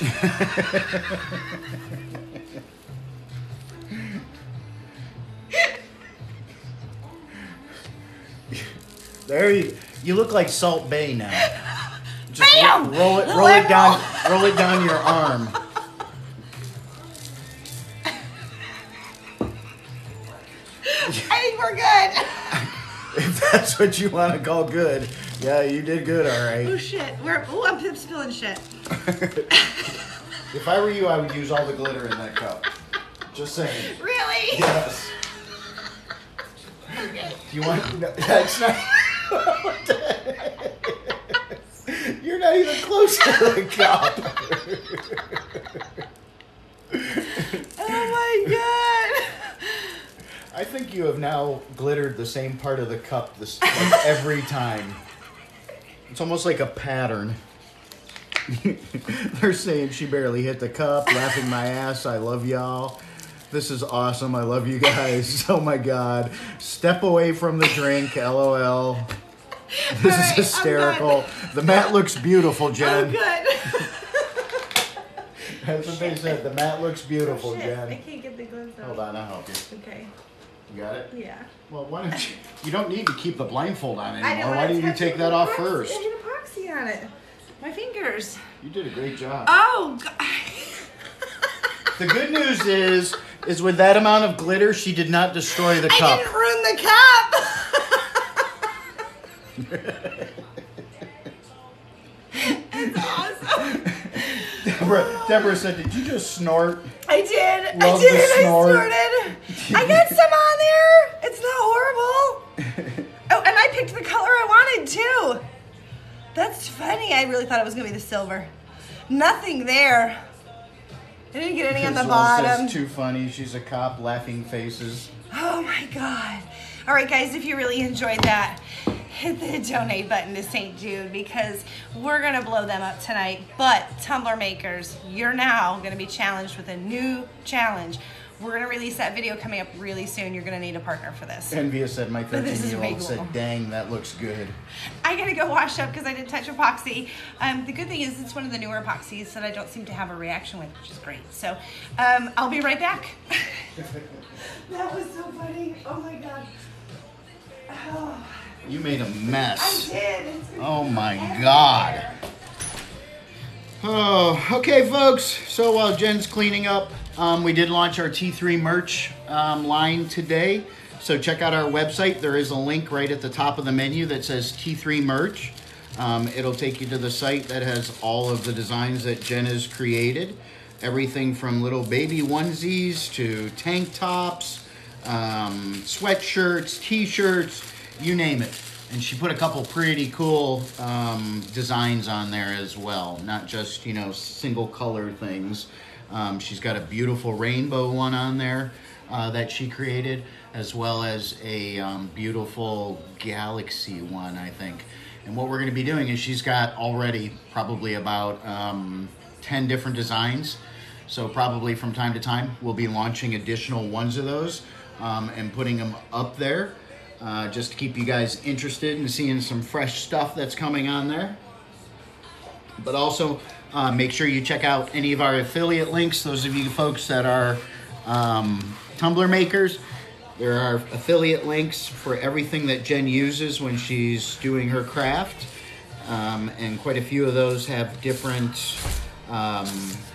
There you you look like Salt Bay now. Just Bam! ro- roll it roll it down roll it down your arm. I think we're good. If that's what you want to call good. Yeah, you did good, all Oh right. shit. We're oh I'm spilling shit. If I were you, I would use all the glitter in that cup. Just saying. Really? Yes. Okay. Do you want? No, that's not. You're not even close to the cup. Oh my god. I think you have now glittered the same part of the cup this like, every time. It's almost like a pattern. They're saying she barely hit the cup, laughing my ass. I love y'all. This is awesome. I love you guys. Oh my god. Step away from the drink. LOL. This All is right, hysterical. The mat looks beautiful, Jen. Oh, good. That's what they said. The mat looks beautiful, Oh, shit. I Jen. can't get the gloves out. Hold on, I'll help you. Okay. You got it? Yeah. Well, why don't you? You don't need to keep the blindfold on I anymore. don't Why wanna didn't you touch take it that with off epoxy. first? I had epoxy on it. My fingers. You did a great job. Oh, God. The good news is, is with that amount of glitter, she did not destroy the I cup. didn't ruin the cup. It's awesome. Deborah, Deborah said, "Did you just snort?" I did. Love I did. the snort. I snorted. I got some on there. It's not horrible. Oh, and I picked the color I wanted too. That's funny. I really thought it was gonna be the silver. Nothing there. I didn't get any on the This one says, bottom. too funny. She's a cop. Laughing faces. Oh my god. All right, guys, if you really enjoyed that, hit the donate button to Saint Jude because we're going to blow them up tonight. But tumbler makers, you're now going to be challenged with a new challenge. We're going to release that video coming up really soon. You're going to need a partner for this. Envious said, my But this is thirteen-year-old way said, cool. dang, that looks good. I got to go wash up because I did touch epoxy. Um, the good thing is it's one of the newer epoxies that I don't seem to have a reaction with, which is great. So um, I'll be right back. That was so funny. Oh my god. Oh. You made a I mess. did. It's Oh my everywhere. God. Oh, okay, folks. So while Jen's cleaning up, um, we did launch our T three merch um, line today. So check out our website. There is a link right at the top of the menu that says T three merch. Um, it'll take you to the site that has all of the designs that Jen has created. Everything from little baby onesies to tank tops, um, sweatshirts, t-shirts, you name it. And she put a couple pretty cool um, designs on there as well, not just, you know, single color things. Um, she's got a beautiful rainbow one on there uh, that she created, as well as a um, beautiful galaxy one, I think. And what we're going to be doing is she's got already probably about um, ten different designs. So probably from time to time, we'll be launching additional ones of those um, and putting them up there. Uh, just to keep you guys interested in seeing some fresh stuff that's coming on there. But also, uh, make sure you check out any of our affiliate links. Those of you folks that are um, tumbler makers, there are affiliate links for everything that Jen uses when she's doing her craft. Um, and quite a few of those have different um,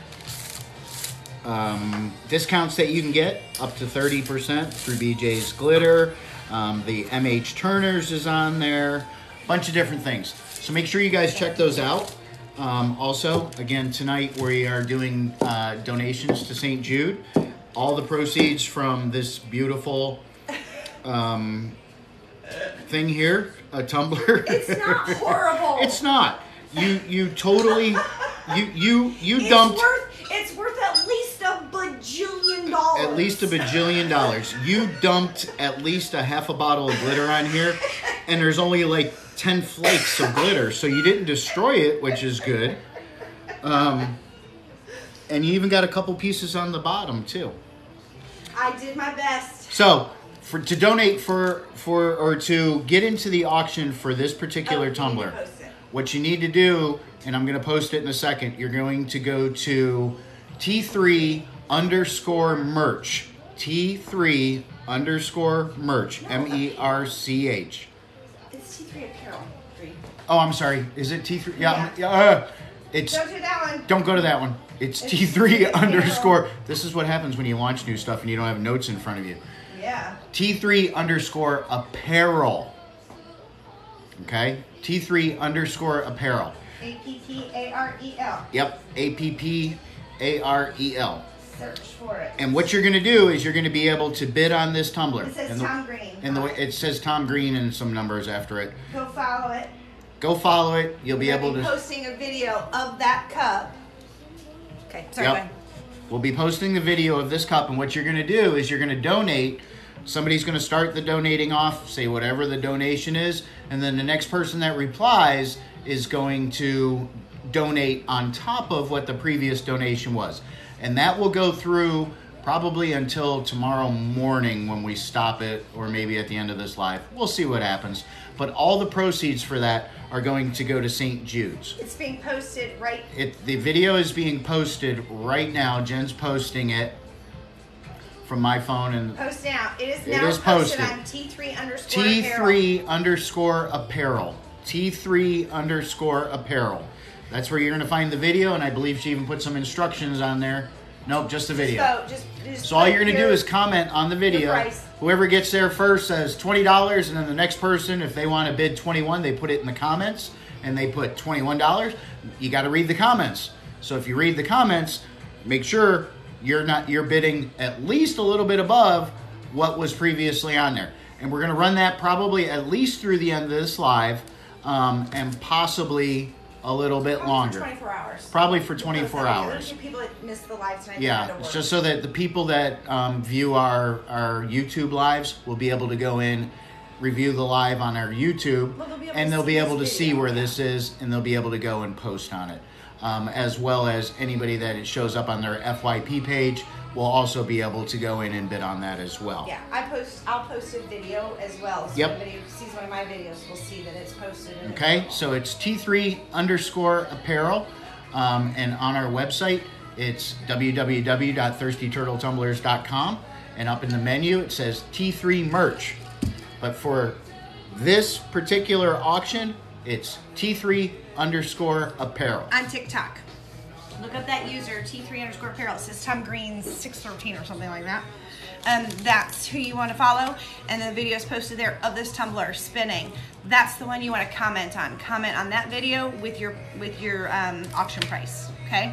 um, discounts that you can get, up to thirty percent through B J's Glitter. Um, the M H Turners is on there, a bunch of different things. So make sure you guys check those out. Um, also, again, tonight we are doing uh, donations to Saint Jude. All the proceeds from this beautiful um, thing here, a tumbler. It's not horrible. It's not. You you totally you you you It's dumped. worth, it's worth at least a bajillion dollars. At least a bajillion dollars. You dumped at least a half a bottle of glitter on here, and there's only like ten flakes of glitter, so you didn't destroy it, which is good. Um, and you even got a couple pieces on the bottom too. I did my best. So, for to donate for for or to get into the auction for this particular Oh, you need to tumbler, post it. what you need to do, and I'm going to post it in a second. You're going to go to T three underscore merch. T three underscore merch. M E R C H. It's T three apparel. Three. Oh, I'm sorry. Is it T three? Yeah. Yeah. Uh, it's. Don't do that one. Don't go to that one. It's, It's T three T three underscore. This is what happens when you launch new stuff and you don't have notes in front of you. Yeah. T three underscore apparel. Okay? T three underscore apparel. A P P A R E L. Yep. A P P A R E L. Search for it. And what you're going to do is you're going to be able to bid on this tumbler. It says and the, Tom Green. And the way it says Tom Green and some numbers after it. Go follow it. Go follow it. You'll be We're able be to. posting a video of that cup. Okay, sorry. Yep. Go ahead. We'll be posting the video of this cup, and what you're going to do is you're going to donate. Somebody's going to start the donating off, say whatever the donation is, and then the next person that replies is going to donate on top of what the previous donation was. And that will go through probably until tomorrow morning when we stop it, or maybe at the end of this live. We'll see what happens. But all the proceeds for that are going to go to Saint Jude's. It's being posted right. It, the video is being posted right now. Jen's posting it from my phone. And Post now. It is It now is posted, posted. on T three underscore T apparel. three underscore apparel. T three underscore apparel. That's where you're going to find the video, and I believe she even put some instructions on there. Nope, just the video. So, just, just So all put you're going to your- do is comment on the video. price. Whoever gets there first says twenty dollars, and then the next person, if they want to bid twenty-one, they put it in the comments, and they put twenty-one dollars. You got to read the comments. So if you read the comments, make sure you're not you're bidding at least a little bit above what was previously on there. And we're going to run that probably at least through the end of this live, um, and possibly a little bit Probably longer. For twenty-four hours. Probably for Because twenty-four there's hours. a few people that missed the live tonight. Yeah, that had to it's work. just so that the people that um, view our, our YouTube lives will be able to go in, review the live on our YouTube, Well, they'll be able and to they'll see be this able to see video, where yeah. this is, and they'll be able to go and post on it. Um, as well as anybody that it shows up on their F Y P page will also be able to go in and bid on that as well. Yeah, I post. I'll post a video as well. So Yep. Anybody who sees one of my videos will see that it's posted. And Okay, available. so it's T three underscore apparel. Um, and on our website, it's w w w dot thirsty turtle tumblers dot com. And up in the menu, it says T three merch. But for this particular auction, it's T three underscore apparel. on TikTok. Look up that user, T three underscore apparel. It says Tom Green's six thirteen or something like that. Um, that's who you want to follow. And the video is posted there of this tumbler spinning. That's the one you want to comment on. Comment on that video with your with your um, auction price. Okay.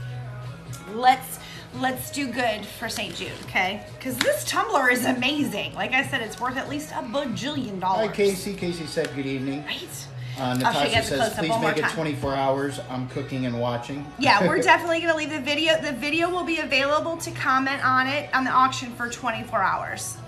Let's let's do good for Saint Jude. Okay. Because this tumbler is amazing. Like I said, it's worth at least a bajillion dollars. Hi, Casey. Casey said good evening. Right. Uh, I'll show you Natasha guys a says, close-up please one more make it time. twenty-four hours. I'm cooking and watching. Yeah, we're definitely going to leave the video. The video will be available to comment on it on the auction for twenty-four hours.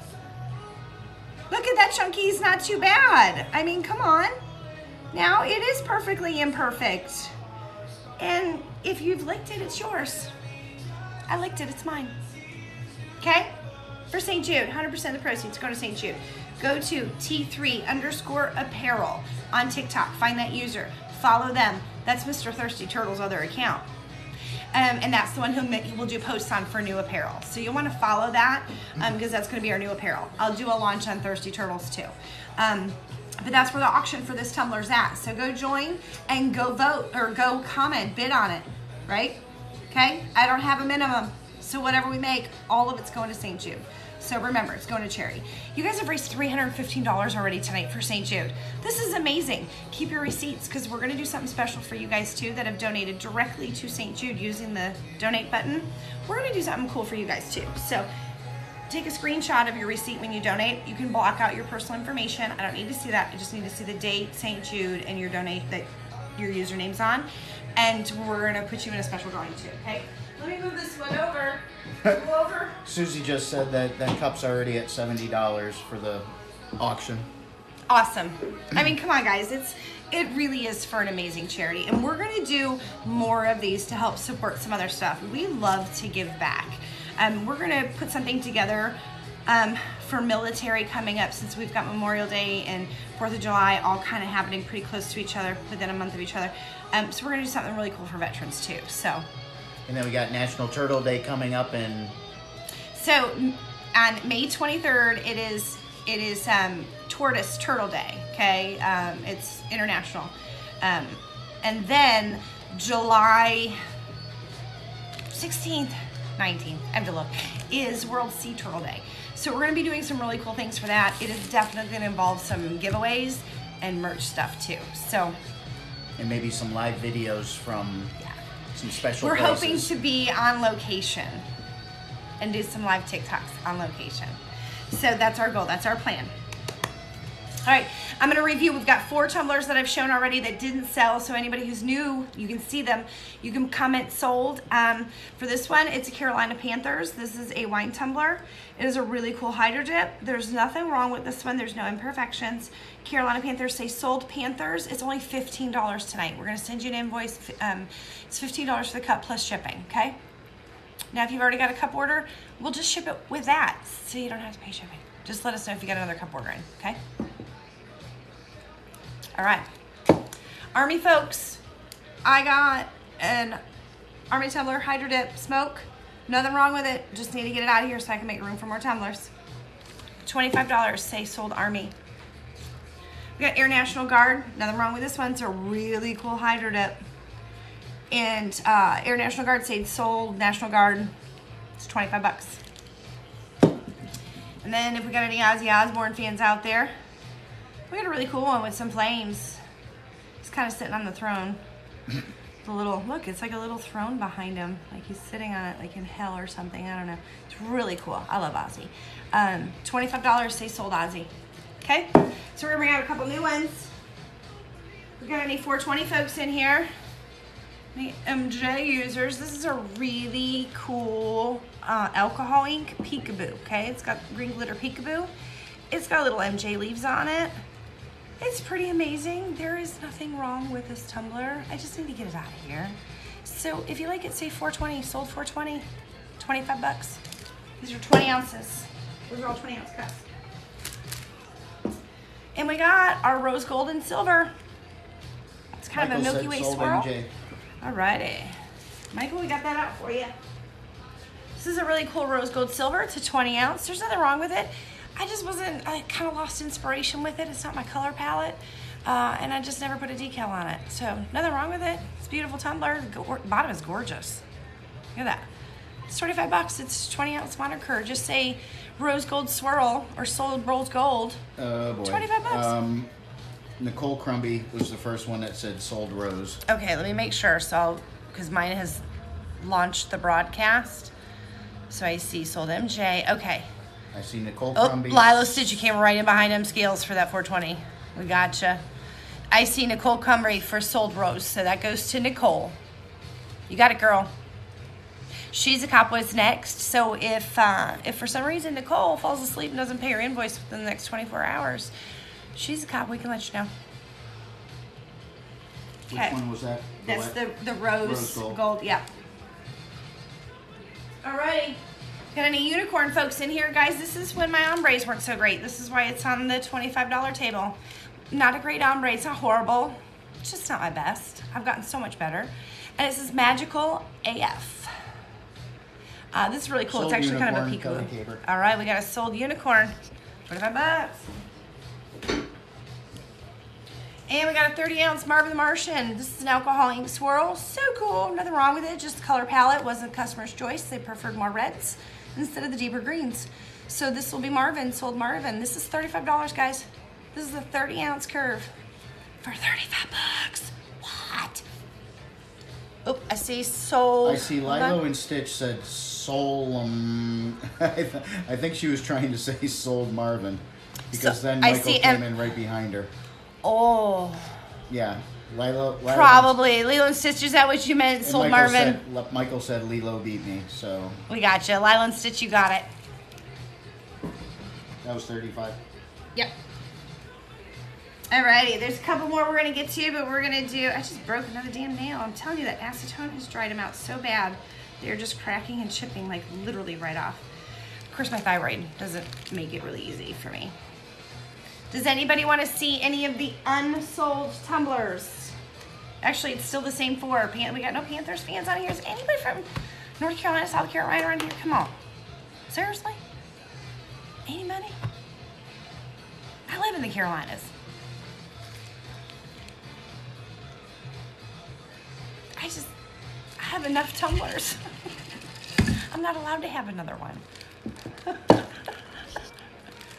Look at that, Chunky. He's not too bad. I mean, come on. Now, it is perfectly imperfect. And if you've licked it, it's yours. I licked it. It's mine. Okay? For Saint Jude, one hundred percent of the proceeds go to Saint Jude. Go to T three underscore apparel on TikTok. Find that user. Follow them. That's Mister Thirsty Turtle's other account. Um, and that's the one who will do posts on for new apparel. So you'll want to follow that um, because that's going to be our new apparel. I'll do a launch on Thirsty Turtles too. Um, but that's where the auction for this tumbler's at. So go join and go vote or go comment, bid on it, right? Okay? I don't have a minimum. So whatever we make, all of it's going to Saint Jude. So remember, it's going to charity. You guys have raised three hundred fifteen dollars already tonight for Saint Jude. This is amazing. Keep your receipts because we're going to do something special for you guys too that have donated directly to Saint Jude using the donate button. We're going to do something cool for you guys too. So take a screenshot of your receipt when you donate. You can block out your personal information. I don't need to see that. I just need to see the date, Saint Jude, and your donate that your username's on. And we're going to put you in a special drawing too, okay? Let me move this one over. Go over. Susie just said that that cup's already at seventy dollars for the auction. Awesome. I mean, come on, guys. It's it really is for an amazing charity, and we're going to do more of these to help support some other stuff. We love to give back. Um, we're going to put something together um, for military coming up since we've got Memorial Day and Fourth of July all kind of happening pretty close to each other, within a month of each other. Um, so we're going to do something really cool for veterans too. So. And then we got National Turtle Day coming up in... So on May twenty-third, it is it is um, Tortoise Turtle Day. Okay, um, it's international, um, and then July sixteenth, nineteenth, I have to look, is World Sea Turtle Day. So we're going to be doing some really cool things for that. It is definitely going to involve some giveaways and merch stuff too. So And maybe some live videos from yeah. some special We're places. hoping to be on location and do some live TikToks on location. So that's our goal. That's our plan. All right, I'm gonna review. We've got four tumblers that I've shown already that didn't sell. So anybody who's new, you can see them. You can comment sold. Um, for this one, it's a Carolina Panthers. This is a wine tumbler. It is a really cool hydro dip. There's nothing wrong with this one. There's no imperfections. Carolina Panthers say sold Panthers. It's only fifteen dollars tonight. We're gonna send you an invoice. Um, it's fifteen dollars for the cup plus shipping, okay? Now, if you've already got a cup order, we'll just ship it with that so you don't have to pay shipping. Just let us know if you got another cup order in, okay? All right, Army folks, I got an Army tumbler hydro dip smoke. Nothing wrong with it. Just need to get it out of here so I can make room for more tumblers. twenty-five dollars, say sold Army. We got Air National Guard. Nothing wrong with this one. It's a really cool hydro dip. And uh, Air National Guard say sold National Guard. It's twenty-five bucks. And then if we got any Ozzy Osbourne fans out there, we got a really cool one with some flames. He's kind of sitting on the throne. The little, look, it's like a little throne behind him. Like he's sitting on it like in hell or something. I don't know. It's really cool. I love Ozzy. Um, twenty-five dollars, say sold Ozzy. Okay, so we're gonna bring out a couple new ones. We got any four twenty folks in here. Any M J users. This is a really cool uh, alcohol ink peekaboo, okay? It's got green glitter peekaboo. It's got little M J leaves on it. It's pretty amazing. There is nothing wrong with this tumbler. I just need to get it out of here. So if you like it, say four twenty, sold four twenty, twenty-five bucks. These are twenty ounces. Those are all twenty ounce cups. And we got our rose gold and silver. It's kind Michael of a Milky said Way sold swirl. M J. Alrighty. Michael, we got that out for you. This is a really cool rose gold silver. It's a twenty ounce. There's nothing wrong with it. I just wasn't, I kind of lost inspiration with it. It's not my color palette. Uh, and I just never put a decal on it. So nothing wrong with it. It's a beautiful tumbler. The go- bottom is gorgeous. Look at that. It's twenty-five bucks. It's twenty ounce moniker. Just say rose gold swirl or sold rose gold. Oh boy. twenty-five bucks. Um, Nicole Crumby was the first one that said sold rose. Okay, let me make sure. So, because mine has launched the broadcast. So I see sold M J. Okay. I see Nicole Oh, Crumby. Lilo Stitch, you came right in behind them scales for that four twenty. We gotcha. I see Nicole Cumbry for sold rose, so that goes to Nicole. You got it, girl. She's a Cowboys next, so if uh, if for some reason Nicole falls asleep and doesn't pay her invoice within the next twenty-four hours, she's a cop. We can let you know. Which Okay. one was that? That's what? the the rose, Rose gold. gold. Yeah. Alrighty. Got any unicorn folks in here, guys? This is when my ombres weren't so great. This is why it's on the twenty-five dollar table. Not a great ombre. It's not horrible. It's just not my best. I've gotten so much better. And it says magical A F. Uh, this is really cool. Sold it's actually kind of a unicorn, peekaboo. Kelly Caber. All right, we got a sold unicorn. twenty-five bucks. And we got a thirty ounce Marvin the Martian. This is an alcohol ink swirl. So cool. Nothing wrong with it. Just the color palette wasn't customer's choice. They preferred more reds instead of the deeper greens. So this will be Marvin, sold Marvin. This is thirty-five dollars, guys. This is a thirty ounce curve for thirty-five bucks. What? Oh, I see sold. I see Hold Lilo on. and Stitch said soul. Um, I, th- I think she was trying to say sold Marvin because So, then I Michael see came em- in right behind her. Oh, Yeah, Lilo. Lilo probably. Lilo and Stitch, is that what you meant? and Sold Michael Marvin. Said, Le- Michael said Lilo beat me, so We got you. Lilo and Stitch, you got it. that was thirty-five. Yep. Alrighty, there's a couple more we're gonna get to, but we're gonna do. I just broke another damn nail. I'm telling you that acetone has dried them out so bad. They're just cracking and chipping like literally right off. Of course, my thyroid doesn't make it really easy for me. Does anybody want to see any of the unsold tumblers? Actually, it's still the same four. Pan- we got no Panthers fans on here. Is anybody from North Carolina, South Carolina around here? Come on. Seriously? Anybody? I live in the Carolinas. I just, I have enough tumblers. I'm not allowed to have another one.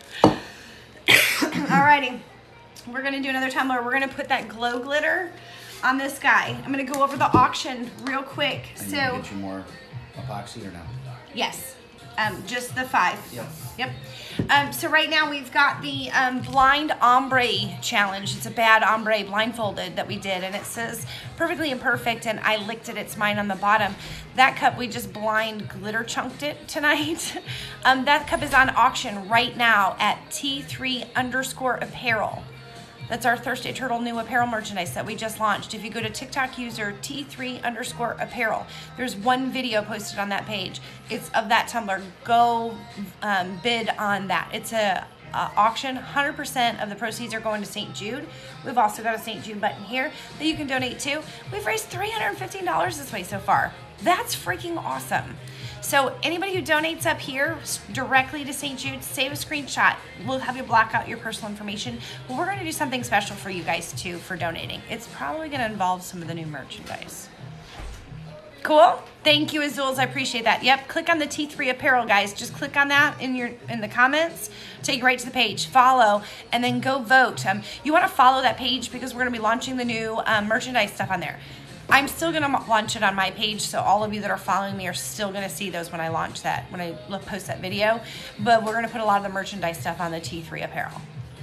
Alrighty, we're gonna do another tumbler. We're gonna put that glow glitter on this guy. I'm gonna go over the auction real quick. I need So to get you more epoxy or no? yes, um, just the five. Yep. Yep. Um, so right now we've got the um, blind ombre challenge. It's a bad ombre blindfolded that we did, and it says perfectly imperfect, and I licked it. It's mine on the bottom. That cup, we just blind glitter chunked it tonight. um, that cup is on auction right now at T three underscore apparel. That's our Thursday Turtle new apparel merchandise that we just launched. If you go to TikTok user T three underscore apparel, there's one video posted on that page. It's of that tumbler. Go um, bid on that. It's a, a auction. one hundred percent of the proceeds are going to Saint Jude. We've also got a Saint Jude button here that you can donate to. We've raised three hundred fifteen dollars this way so far. That's freaking awesome. So anybody who donates up here directly to Saint Jude, save a screenshot. We'll have you block out your personal information. But we're going to do something special for you guys too for donating. It's probably going to involve some of the new merchandise. Cool. Thank you, Azules. I appreciate that. Yep. Click on the T three apparel, guys. Just click on that in your in the comments. Take you right to the page. Follow, and then go vote. Um, you want to follow that page because we're going to be launching the new um, merchandise stuff on there. I'm still going to launch it on my page, so all of you that are following me are still going to see those when I launch that, when I post that video. But we're going to put a lot of the merchandise stuff on the T three apparel.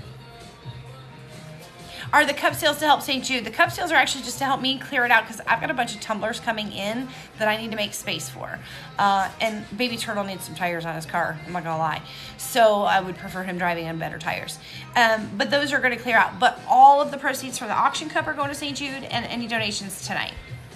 Are the cup sales to help Saint Jude? The cup sales are actually just to help me clear it out because I've got a bunch of tumblers coming in that I need to make space for. Uh, and Baby Turtle needs some tires on his car, I'm not going to lie. So I would prefer him driving on better tires. Um, but those are going to clear out. But all of the proceeds for the auction cup are going to Saint Jude and any donations tonight.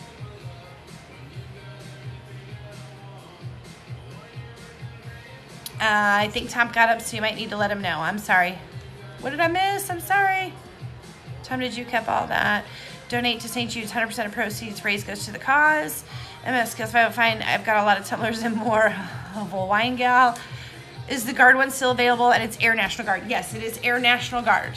Uh, I think Tom got up, so you might need to let him know. I'm sorry. What did I miss? I'm sorry. Tom, did you keep all that? Donate to Saint Jude's. one hundred percent of proceeds raised goes to the cause. M S Skills five oh five. I've got a lot of tumblers and more. Oh, wine gal. Is the Guard one still available? And it's Air National Guard. Yes, it is Air National Guard.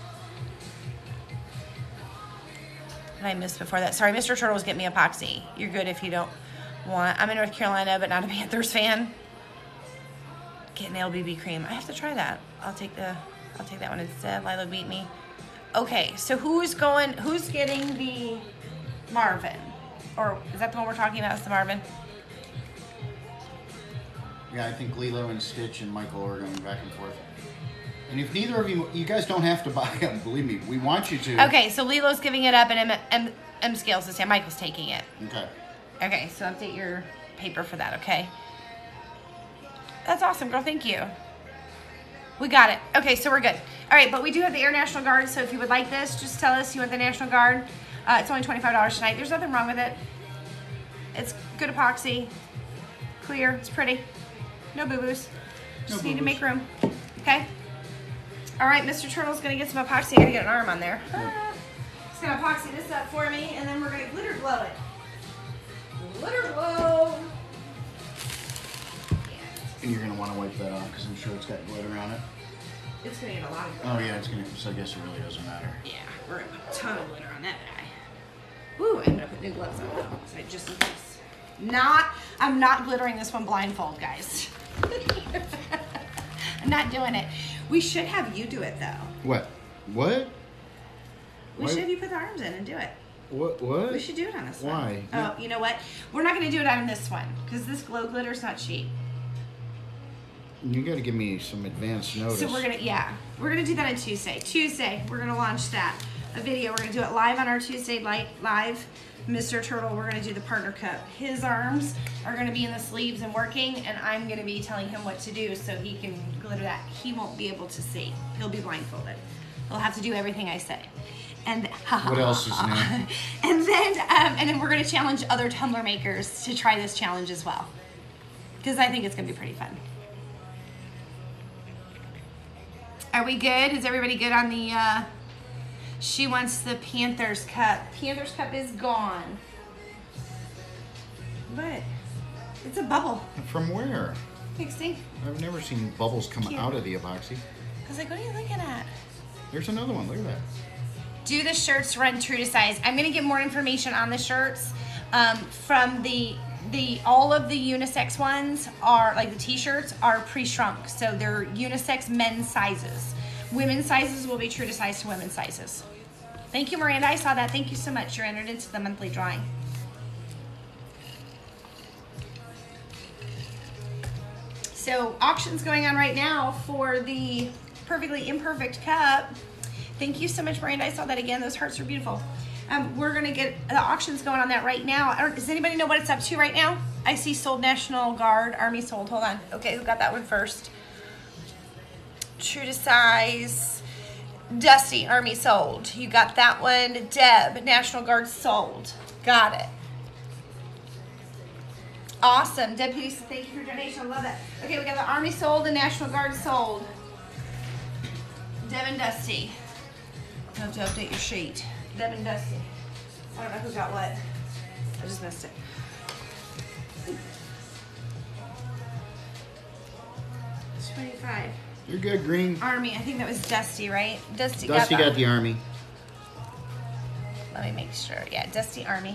And I missed before that. Sorry, Mister Turtle was getting me epoxy. You're good if you don't want. I'm in North Carolina, but not a Panthers fan. Getting L B B cream. I have to try that. I'll take the. I'll take that one instead. Lilo beat me. Okay, so who's going? Who's getting the Marvin? Or is that the one we're talking about? Is the Marvin? Yeah, I think Lilo and Stitch and Michael are going back and forth. And if neither of you, you guys don't have to buy them. Believe me, we want you to. Okay, so Lilo's giving it up, and M, M, M Scales is saying Michael's taking it. Okay. Okay, so update your paper for that. Okay. That's awesome, girl. Thank you. We got it. Okay, so we're good. All right, but we do have the Air National Guard, so if you would like this, just tell us you want the National Guard. Uh, it's only twenty-five dollars tonight. There's nothing wrong with it. It's good epoxy. Clear. It's pretty. No boo-boos. Just No need to boo-boos. make room. Okay? All right, Mister Turtle's going to get some epoxy. I got to get an arm on there. Ah. He's going to epoxy this up for me, and then we're going to glitter glow it. Glitter glow. And you're going to want to wipe that off because I'm sure it's got glitter on it. It's going to get a lot of glitter. Oh, yeah, it's going to, so I guess it really doesn't matter. Yeah, we're gonna put a ton of glitter on that guy. Woo, I'm gonna put new gloves on though, so I just in case. Not, I'm not glittering this one blindfold, guys. I'm not doing it. We should have you do it though. What? What? We Why- should have you put the arms in and do it. What? What? We should do it on this Why? one. Oh, you know what? We're not gonna do it on this one because this glow glitter's not cheap. You got to give me some advance notice. So we're gonna, yeah, we're gonna do that on Tuesday. Tuesday, we're gonna launch that, a video. We're gonna do it live on our Tuesday light live. Mister Turtle, we're gonna do the partner cup. His arms are gonna be in the sleeves and working, and I'm gonna be telling him what to do so he can glitter that. He won't be able to see. He'll be blindfolded. He'll have to do everything I say. And What else is new? and then, um, and then we're gonna challenge other tumbler makers to try this challenge as well, because I think it's gonna be pretty fun. Are we good? Is everybody good on the, uh, she wants the Panthers cup. Panthers cup is gone. But it's a bubble. From where? Pixie. I've never seen bubbles come Cute. out of the epoxy. I was like, what are you looking at? There's another one. Look at that. Do the shirts run true to size? I'm gonna get more information on the shirts um, from the the all of the unisex ones are like the t-shirts are pre-shrunk, so they're unisex men's sizes. Women's sizes will be true to size to women's sizes. Thank you, Miranda. I saw that. Thank you so much. You're entered into the monthly drawing. So auction's going on right now for the Perfectly Imperfect cup. Thank you so much, Miranda. I saw that again. Those hearts are beautiful. Um, we're gonna get the auction's going on that right now. I don't, does anybody know what it's up to right now? I see sold National Guard, Army sold. Hold on. Okay, who got that one first? True to size. Dusty, Army sold. You got that one. Deb, National Guard sold. Got it. Awesome. Deb Petey, thank you for your donation. I love that. Okay, we got the Army sold and National Guard sold. Deb and Dusty. You have to update your sheet. Deb and Dusty. I don't know who got what. I just missed it. twenty-five. You're good, Green. Army. I think that was Dusty, right? Dusty, Dusty got, got the Army. Let me make sure. Yeah, Dusty Army.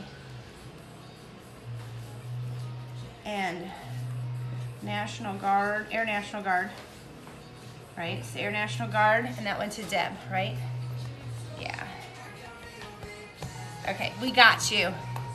And National Guard, Air National Guard. Right? It's the Air National Guard, and that went to Deb, right? Yeah. Okay, we got you.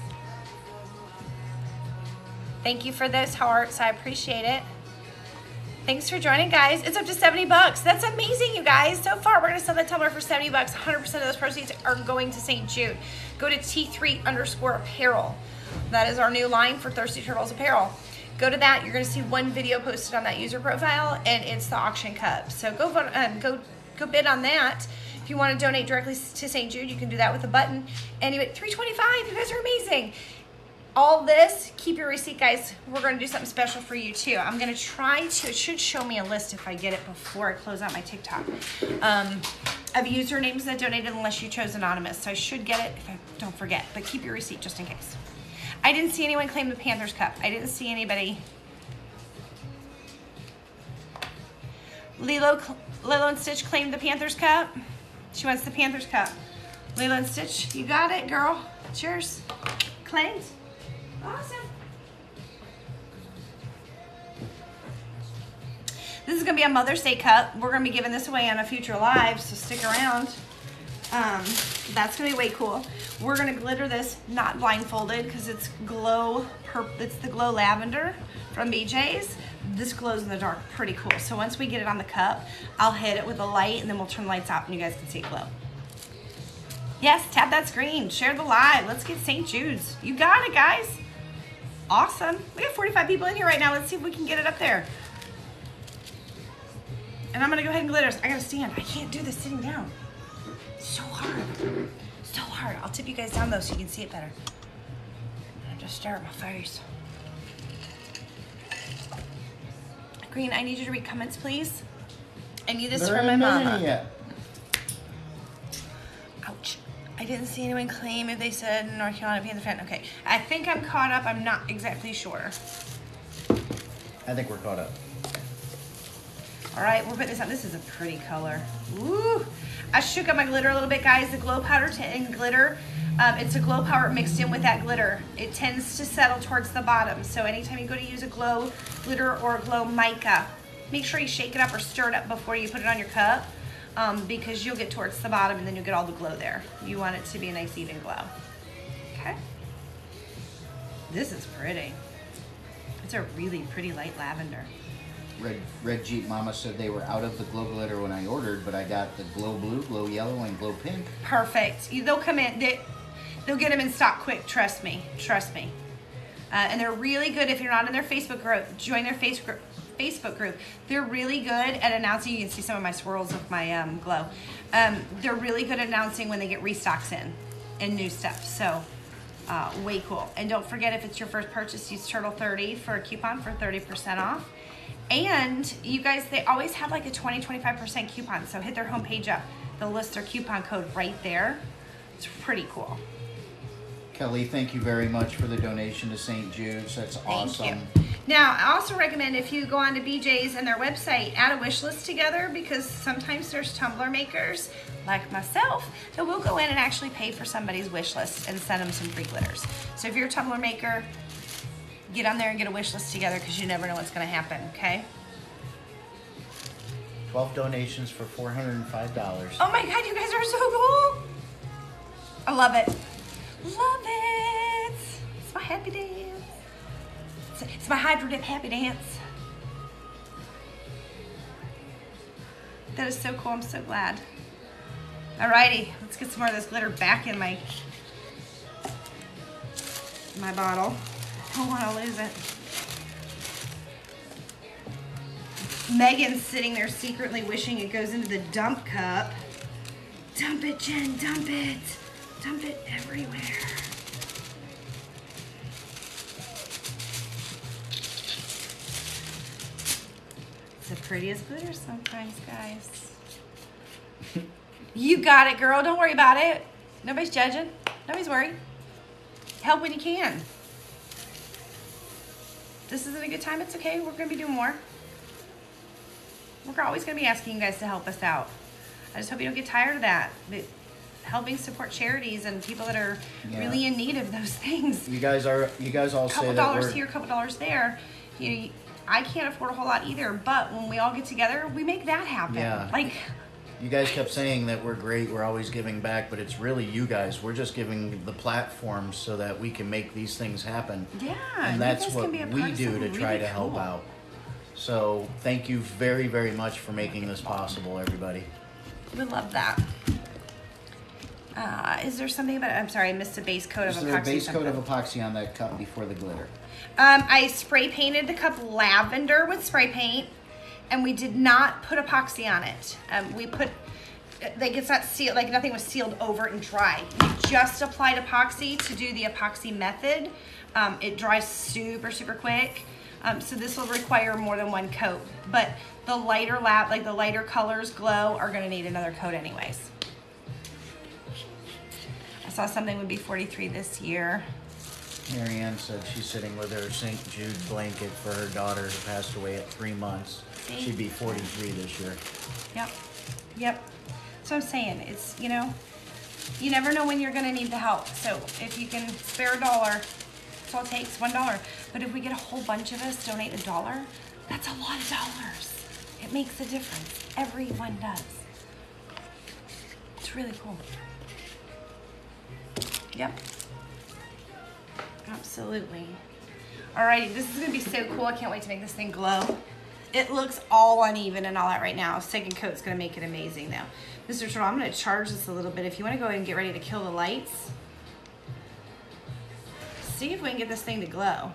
Thank you for those hearts. I appreciate it. Thanks for joining, guys. It's up to seventy bucks. That's amazing, you guys. So far, we're gonna sell that tumbler for seventy bucks. one hundred percent of those proceeds are going to Saint Jude. Go to T three underscore apparel. That is our new line for Thirsty Turtles apparel. Go to that. You're gonna see one video posted on that user profile, and it's the auction cup. So go vote, um, go go bid on that. If you want to donate directly to Saint Jude, you can do that with a button. Anyway, three twenty-five. You guys are amazing. All this, keep your receipt, guys. We're going to do something special for you, too. I'm going to try to, it should show me a list if I get it before I close out my TikTok, um, of usernames that donated unless you chose anonymous. So I should get it if I don't forget, but keep your receipt just in case. I didn't see anyone claim the Panthers Cup. I didn't see anybody. Lilo, Lilo and Stitch claimed the Panthers Cup. She wants the Panthers Cup. Lilo and Stitch, you got it, girl. It's yours. Claimed. Awesome. This is going to be a Mother's Day cup. We're going to be giving this away on a future live, so stick around. Um, that's going to be way cool. We're going to glitter this not blindfolded because it's glow. It's the glow lavender from B J's. This glows in the dark pretty cool. So once we get it on the cup, I'll hit it with a light and then we'll turn the lights off and you guys can see it glow. Yes, tap that screen. Share the live. Let's get Saint Jude's. You got it, guys. Awesome. We have forty-five people in here right now. Let's see if we can get it up there. And I'm going to go ahead and glitter. I got to stand. I can't do this sitting down. It's so hard. So hard. I'll tip you guys down, though, so you can see it better. I just stare at my face. Green, I need you to read comments, please. I need this There for my ain't mama. many yet. Ouch. I didn't see anyone claim if they said North Carolina Panther fan. Okay. I think I'm caught up. I'm not exactly sure. I think we're caught up. All right, we're putting this on. This is a pretty color. Woo! I shook up my glitter a little bit, guys. The glow powder and glitter, um, it's a glow powder mixed in with that glitter. It tends to settle towards the bottom. So anytime you go to use a glow glitter or a glow mica, make sure you shake it up or stir it up before you put it on your cup. Um, because you'll get towards the bottom and then you'll get all the glow there. You want it to be a nice even glow. Okay. This is pretty. It's a really pretty light lavender. Red Red Jeep Mama said they were out of the glow glitter when I ordered, but I got the glow blue, glow yellow, and glow pink. Perfect. You- They'll come in. They, they'll get them in stock quick. Trust me. Trust me. Uh, and they're really good. If you're not in their Facebook group, join their Facebook group. Facebook group. They're really good at announcing. You can see some of my swirls of my um, glow. Um, they're really good at announcing when they get restocks in and new stuff. So uh, way cool. And don't forget, if it's your first purchase, use Turtle thirty for a coupon for thirty percent off. And you guys, they always have like a twenty, twenty-five percent coupon. So hit their homepage up. They'll list their coupon code right there. It's pretty cool. Kelly, thank you very much for the donation to Saint Jude's. That's awesome. Thank you. Now, I also recommend if you go on to B J's and their website, add a wish list together, because sometimes there's tumbler makers like myself that will go in and actually pay for somebody's wish list and send them some free glitters. So if you're a tumbler maker, get on there and get a wish list together, because you never know what's going to happen, okay? twelve donations for four hundred five dollars. Oh my God, you guys are so cool. I love it. Love it. It's my happy dance. It's, it's my Hydro Dip happy dance. That is so cool. I'm so glad. Alrighty, let's get some more of this glitter back in my my bottle. I don't want to lose it. Megan's sitting there secretly wishing it goes into the dump cup. Dump it, Jen, dump it. Dump it everywhere. It's the prettiest glitter sometimes, guys. You got it, girl. Don't worry about it. Nobody's judging. Nobody's worried. Help when you can. If this isn't a good time, it's okay. We're going to be doing more. We're always going to be asking you guys to help us out. I just hope you don't get tired of that. But helping support charities and people that are Yeah. really in need of those things. You guys are. You guys all A couple say that dollars we're. here, a couple dollars there. You know, I can't afford a whole lot either, but when we all get together, we make that happen. Yeah. Like, You guys kept saying that we're great, we're always giving back, but it's really you guys. We're just giving the platform so that we can make these things happen. yeah. And you that's guys what can be a we part of do to something try really to help cool. out. So thank you very, very much for making this possible, everybody. We love that. Uh, is there something about, I'm sorry, I missed a base coat Is of there a epoxy. base coat something. of epoxy on that cup before the glitter? Um, I spray painted the cup lavender with spray paint, and we did not put epoxy on it. Um, we put, like it's not sealed, like nothing was sealed over and dry. We just applied epoxy to do the epoxy method. Um, it dries super, super quick. Um, so this will require more than one coat. But the lighter lap, like the lighter colors glow, are gonna need another coat anyways. I saw something would be forty-three this year. Marianne said she's sitting with her Saint Jude blanket for her daughter who passed away at three months. See? She'd be forty-three this year. Yep, yep. So I'm saying, it's, you know, you never know when you're gonna need the help. So if you can spare a dollar, that's all it takes, one dollar. But if we get a whole bunch of us donate a dollar, that's a lot of dollars. It makes a difference. Everyone does. It's really cool. Yep. Absolutely. Alrighty, this is gonna be so cool. I can't wait to make this thing glow. It looks all uneven and all that right now. Second coat's gonna make it amazing though. Mister Turtle, I'm gonna charge this a little bit. If you wanna go ahead and get ready to kill the lights, see if we can get this thing to glow.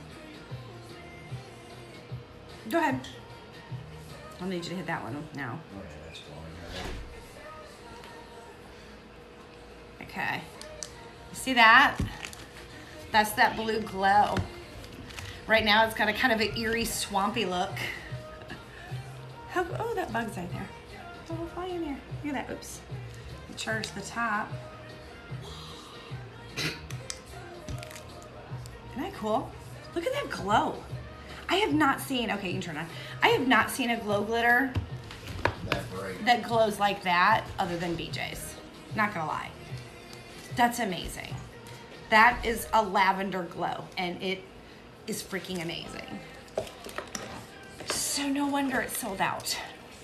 Go ahead. I'll need you to hit that one now. Okay. You see that? That's that blue glow. Right now it's got a kind of an eerie, swampy look. How, oh, that bug's right there. Oh, we'll fly in there. Look at that. Oops. Charge the top. Isn't that cool? Look at that glow. I have not seen, okay, you can turn on. I have not seen a glow glitter That bright. that glows like that other than B J's. Not gonna lie. That's amazing. That is a lavender glow, and it is freaking amazing. So no wonder it's sold out.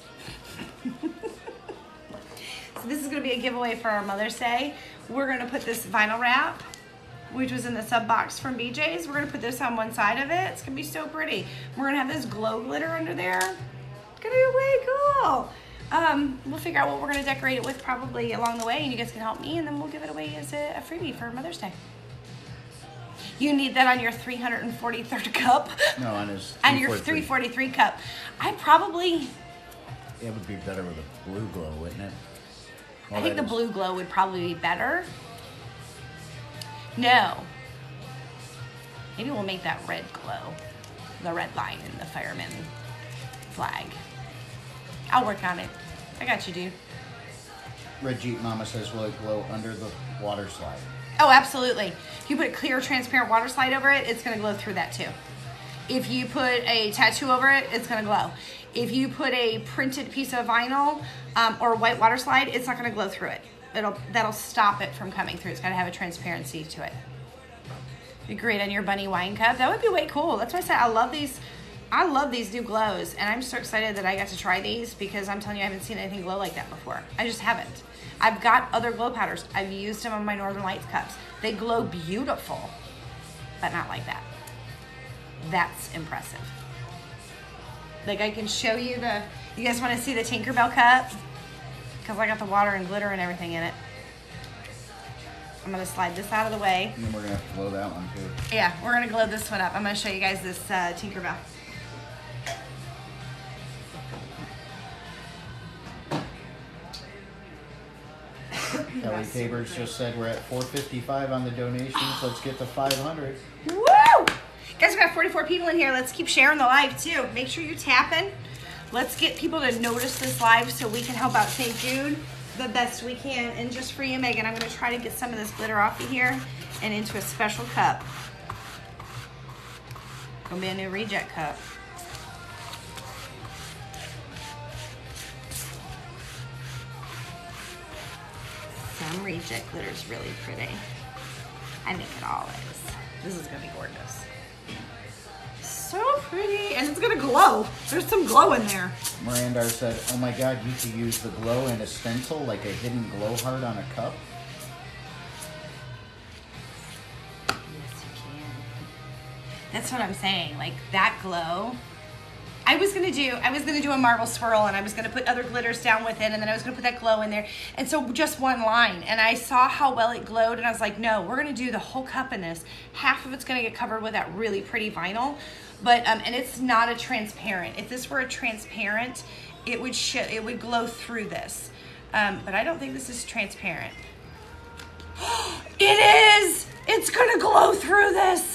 So this is gonna be a giveaway for our Mother's Day. We're gonna put this vinyl wrap, which was in the sub box from B J's. We're gonna put this on one side of it. It's gonna be so pretty. We're gonna have this glow glitter under there. It's gonna be way cool. Um, we'll figure out what we're gonna decorate it with probably along the way, and you guys can help me, and then we'll give it away as a, a freebie for Mother's Day. You need that on your three hundred forty-third cup. No, on his. And your three forty-three cup. I probably, It would be better with a blue glow, wouldn't it? I Well, think the that is- blue glow would probably be better. No. Maybe we'll make that red glow. The red line in the fireman flag. I'll work on it. I got you, dude. Red Jeep Mama says, will it glow under the water slide? Oh, absolutely. If you put a clear, transparent water slide over it, it's going to glow through that too. If you put a tattoo over it, it's going to glow. If you put a printed piece of vinyl um, or a white water slide, it's not going to glow through it. It'll That'll stop it from coming through. It's got to have a transparency to it. Be great on your bunny wine cup. That would be way cool. That's why I said I love these. I love these new glows, and I'm so excited that I got to try these because I'm telling you, I haven't seen anything glow like that before. I just haven't. I've got other glow powders. I've used them on my Northern Lights cups. They glow beautiful, but not like that. That's impressive. Like I can show you the, you guys want to see the Tinkerbell cup? Because I got the water and glitter and everything in it. I'm going to slide this out of the way. And then we're going to have to glow that one too. Yeah, we're going to glow this one up. I'm going to show you guys this uh, Tinkerbell. Kelly Tabers just said we're at four fifty-five on the donations. Let's get to five hundred. Woo! Guys, we got forty-four people in here. Let's keep sharing the live too. Make sure you're tapping. Let's get people to notice this live so we can help out Saint Jude the best we can. And just for you, Megan, I'm going to try to get some of this glitter off of here and into a special cup. Gonna be a new reject cup. Some reject glitter is really pretty. I think it all is. This is gonna be gorgeous. So pretty, and it's gonna glow. There's some glow in there. Miranda said, oh my God, you could use the glow in a stencil, like a hidden glow heart on a cup. Yes, you can. That's what I'm saying, like that glow. I was gonna do, I was gonna do a marble swirl and I was gonna put other glitters down with it and then I was gonna put that glow in there. And so just one line. And I saw how well it glowed and I was like, no, we're gonna do the whole cup in this. Half of it's gonna get covered with that really pretty vinyl. But, um, and it's not a transparent. If this were a transparent, it would sh it would glow through this. Um, but I don't think this is transparent. It is! It's gonna glow through this.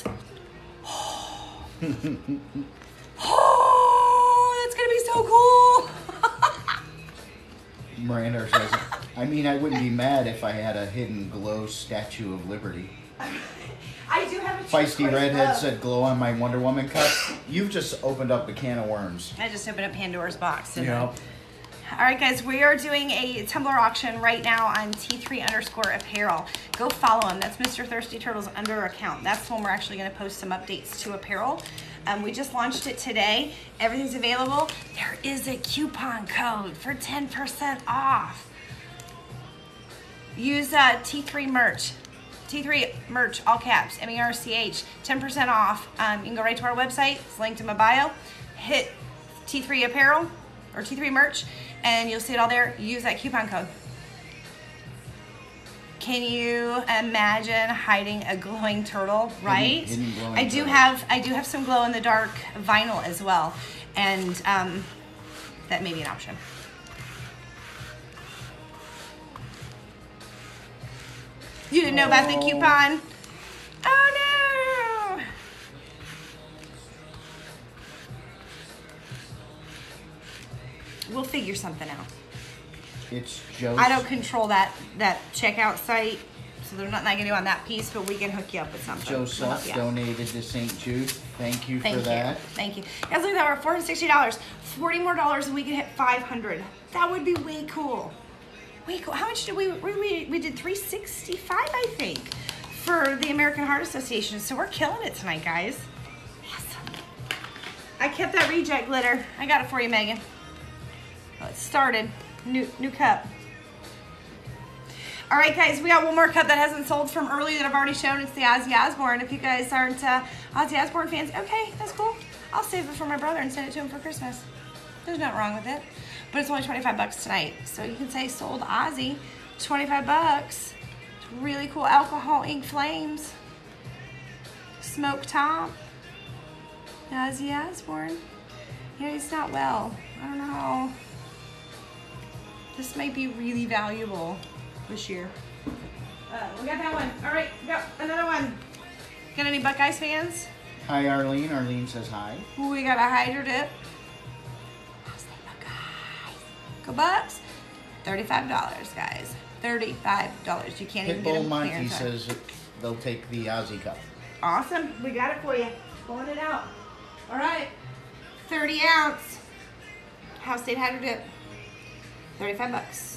Oh, that's gonna be so cool. Miranda says, I mean, I wouldn't be mad if I had a hidden glow Statue of Liberty. I do have a Feisty Redhead glow. said, glow on my Wonder Woman cup. You've just opened up a can of worms. I just opened up Pandora's box. Didn't Yep. I? All right, guys, we are doing a Tumblr auction right now on T three underscore apparel. Go follow him. That's Mister Thirsty Turtle's under account. That's when we're actually going to post some updates to apparel. Um, we just launched it today. Everything's available. There is a coupon code for ten percent off. Use uh, T three merch. T three merch, all caps, M E R C H, ten percent off. Um, you can go right to our website. It's linked in my bio. Hit T three apparel or T three merch, and you'll see it all there. Use that coupon code. Can you imagine hiding a glowing turtle, right? Hidden, hidden glowing I do turtle. have I do have some glow in the dark vinyl as well, and um, that may be an option. You didn't know about the Oh. coupon? Oh no! We'll figure something out. It's Joe. I don't control that that checkout site, so there's nothing I can do on that piece, but we can hook you up with something. We'll help Joseph you out. donated to Saint Jude. Thank you Thank for you. that. Thank you. Guys, look at that. We're at four hundred sixty dollars. forty more dollars and we can hit five hundred. That would be way cool. Way cool. How much did we, we, we, we did three sixty-five, I think, for the American Heart Association. So we're killing it tonight, guys. Yes. I kept that reject glitter. I got it for you, Megan. Well, it started. New, new cup. All right, guys, we got one more cup that hasn't sold from earlier that I've already shown. It's the Ozzy Osbourne. If you guys aren't uh, Ozzy Osbourne fans, okay, that's cool. I'll save it for my brother and send it to him for Christmas. There's nothing wrong with it. But it's only twenty-five bucks tonight. So you can say sold Ozzy, twenty-five bucks. It's really cool. Alcohol ink flames. Smoke top. Ozzy Osbourne. You know, he's not well. I don't know. This might be really valuable this year. Uh, we got that one. All right, we got another one. Got any Buckeyes fans? Hi, Arlene. Arlene says hi. Ooh, we got a Hydro Dip. How's that Buckeyes? Go Bucks. thirty-five dollars, guys. thirty-five dollars. You can't even get Pitbull them Monty clearance. says they'll take the Ozzy cup. Awesome. We got it for you. Pulling it out. All right. thirty ounce. House State Hydro Dip. thirty-five bucks.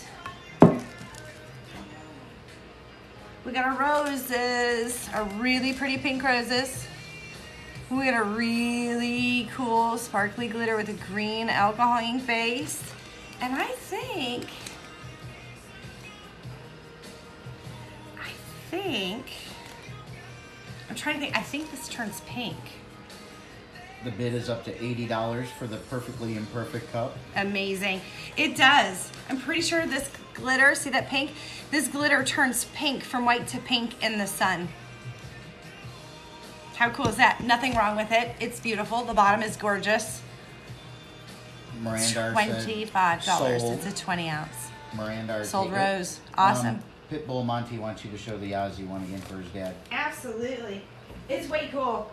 We got our roses, our really pretty pink roses. We got a really cool sparkly glitter with a green alcohol ink base. And I think think, I'm trying to think, I think this turns pink. The bid is up to eighty dollars for the perfectly imperfect cup. Amazing. It does. I'm pretty sure this glitter, see that pink? This glitter turns pink from white to pink in the sun. How cool is that? Nothing wrong with it. It's beautiful. The bottom is gorgeous. Miranda twenty-five dollars. sold. It's a twenty ounce. Miranda Sold Rose. Awesome. Um, Pitbull Monty wants you to show the Ozzy one again for his dad. Absolutely. It's way cool.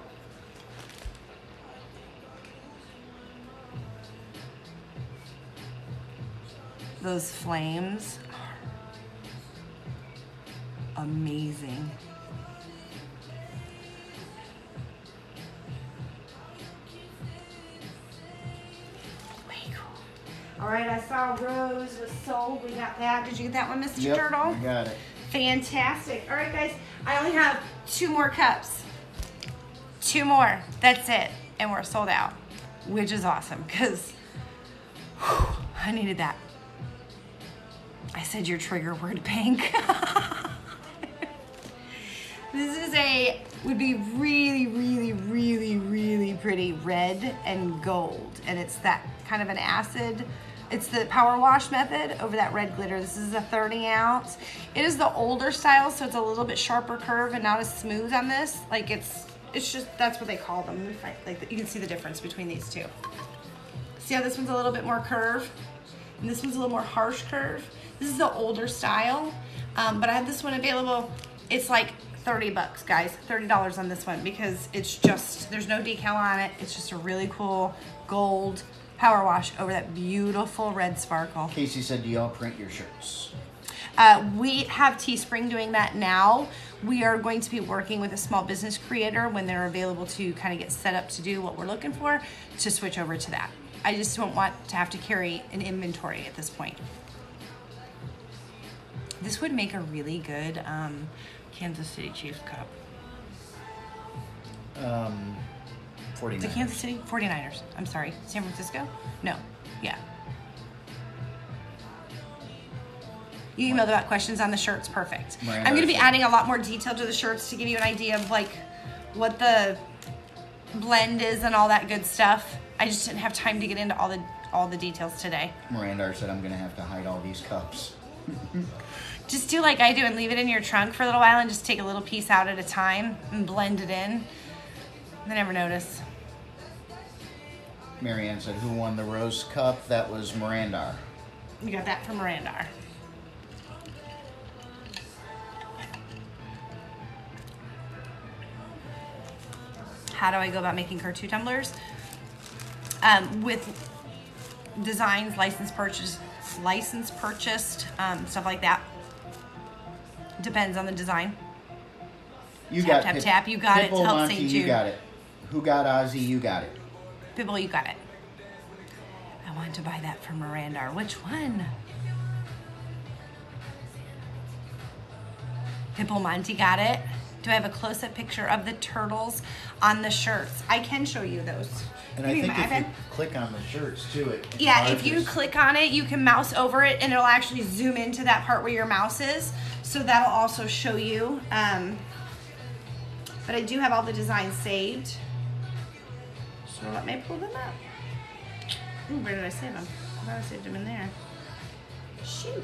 Those flames are amazing. Way cool. All right, I saw Rose was sold. We got that. Did you get that one, Mister Yep, Turtle? I got it. Fantastic. All right, guys, I only have two more cups. Two more. That's it. And we're sold out, which is awesome because I needed that. I said your trigger word pink. This is a, would be really, really, really, really pretty red and gold. And it's that kind of an acid. It's the power wash method over that red glitter. This is a thirty ounce. It is the older style, so it's a little bit sharper curve and not as smooth on this. Like it's, it's just, that's what they call them. Like you can see the difference between these two. See how this one's a little bit more curve? And this one's a little more harsh curve. This is the older style, um, but I have this one available. It's like thirty bucks, guys, thirty dollars on this one because it's just, there's no decal on it. It's just a really cool gold power wash over that beautiful red sparkle. Casey said, do y'all print your shirts? Uh, we have Teespring doing that now. We are going to be working with a small business creator when they're available to kind of get set up to do what we're looking for to switch over to that. I just don't want to have to carry an inventory at this point. This would make a really good um, Kansas City Chiefs cup. Um, forty-nine. The Kansas City forty-niners. I'm sorry. San Francisco? No. Yeah. You emailed about questions on the shirts. Perfect. Miranda I'm going to be said- adding a lot more detail to the shirts to give you an idea of like what the blend is and all that good stuff. I just didn't have time to get into all the all the details today. Miranda said, I'm going to have to hide all these cups. Just do like I do and leave it in your trunk for a little while and just take a little piece out at a time and blend it in. I never notice. Marianne said, who won the Rose Cup? That was Miranda. You got that from Miranda. How do I go about making Kerr two tumblers? Um, with designs, license purchase, license purchased, um, stuff like that. Depends on the design. You Tap, got tap, Pit- tap. You got it. Pitbull Help Monty, Saint you Jude. got it. Who got Ozzy? You got it. Pitbull, you got it. I want to buy that from Miranda. Which one? Pitbull Monty got it. Do I have a close-up picture of the turtles on the shirts? I can show you those. And Give I me think my if iPad. you click on the shirts too, it Yeah, if you enlarges. click on it, you can mouse over it and it'll actually zoom into that part where your mouse is. So that'll also show you. Um, but I do have all the designs saved. So let me pull them up. Ooh, where did I save them? I thought I saved them in there. Shoot.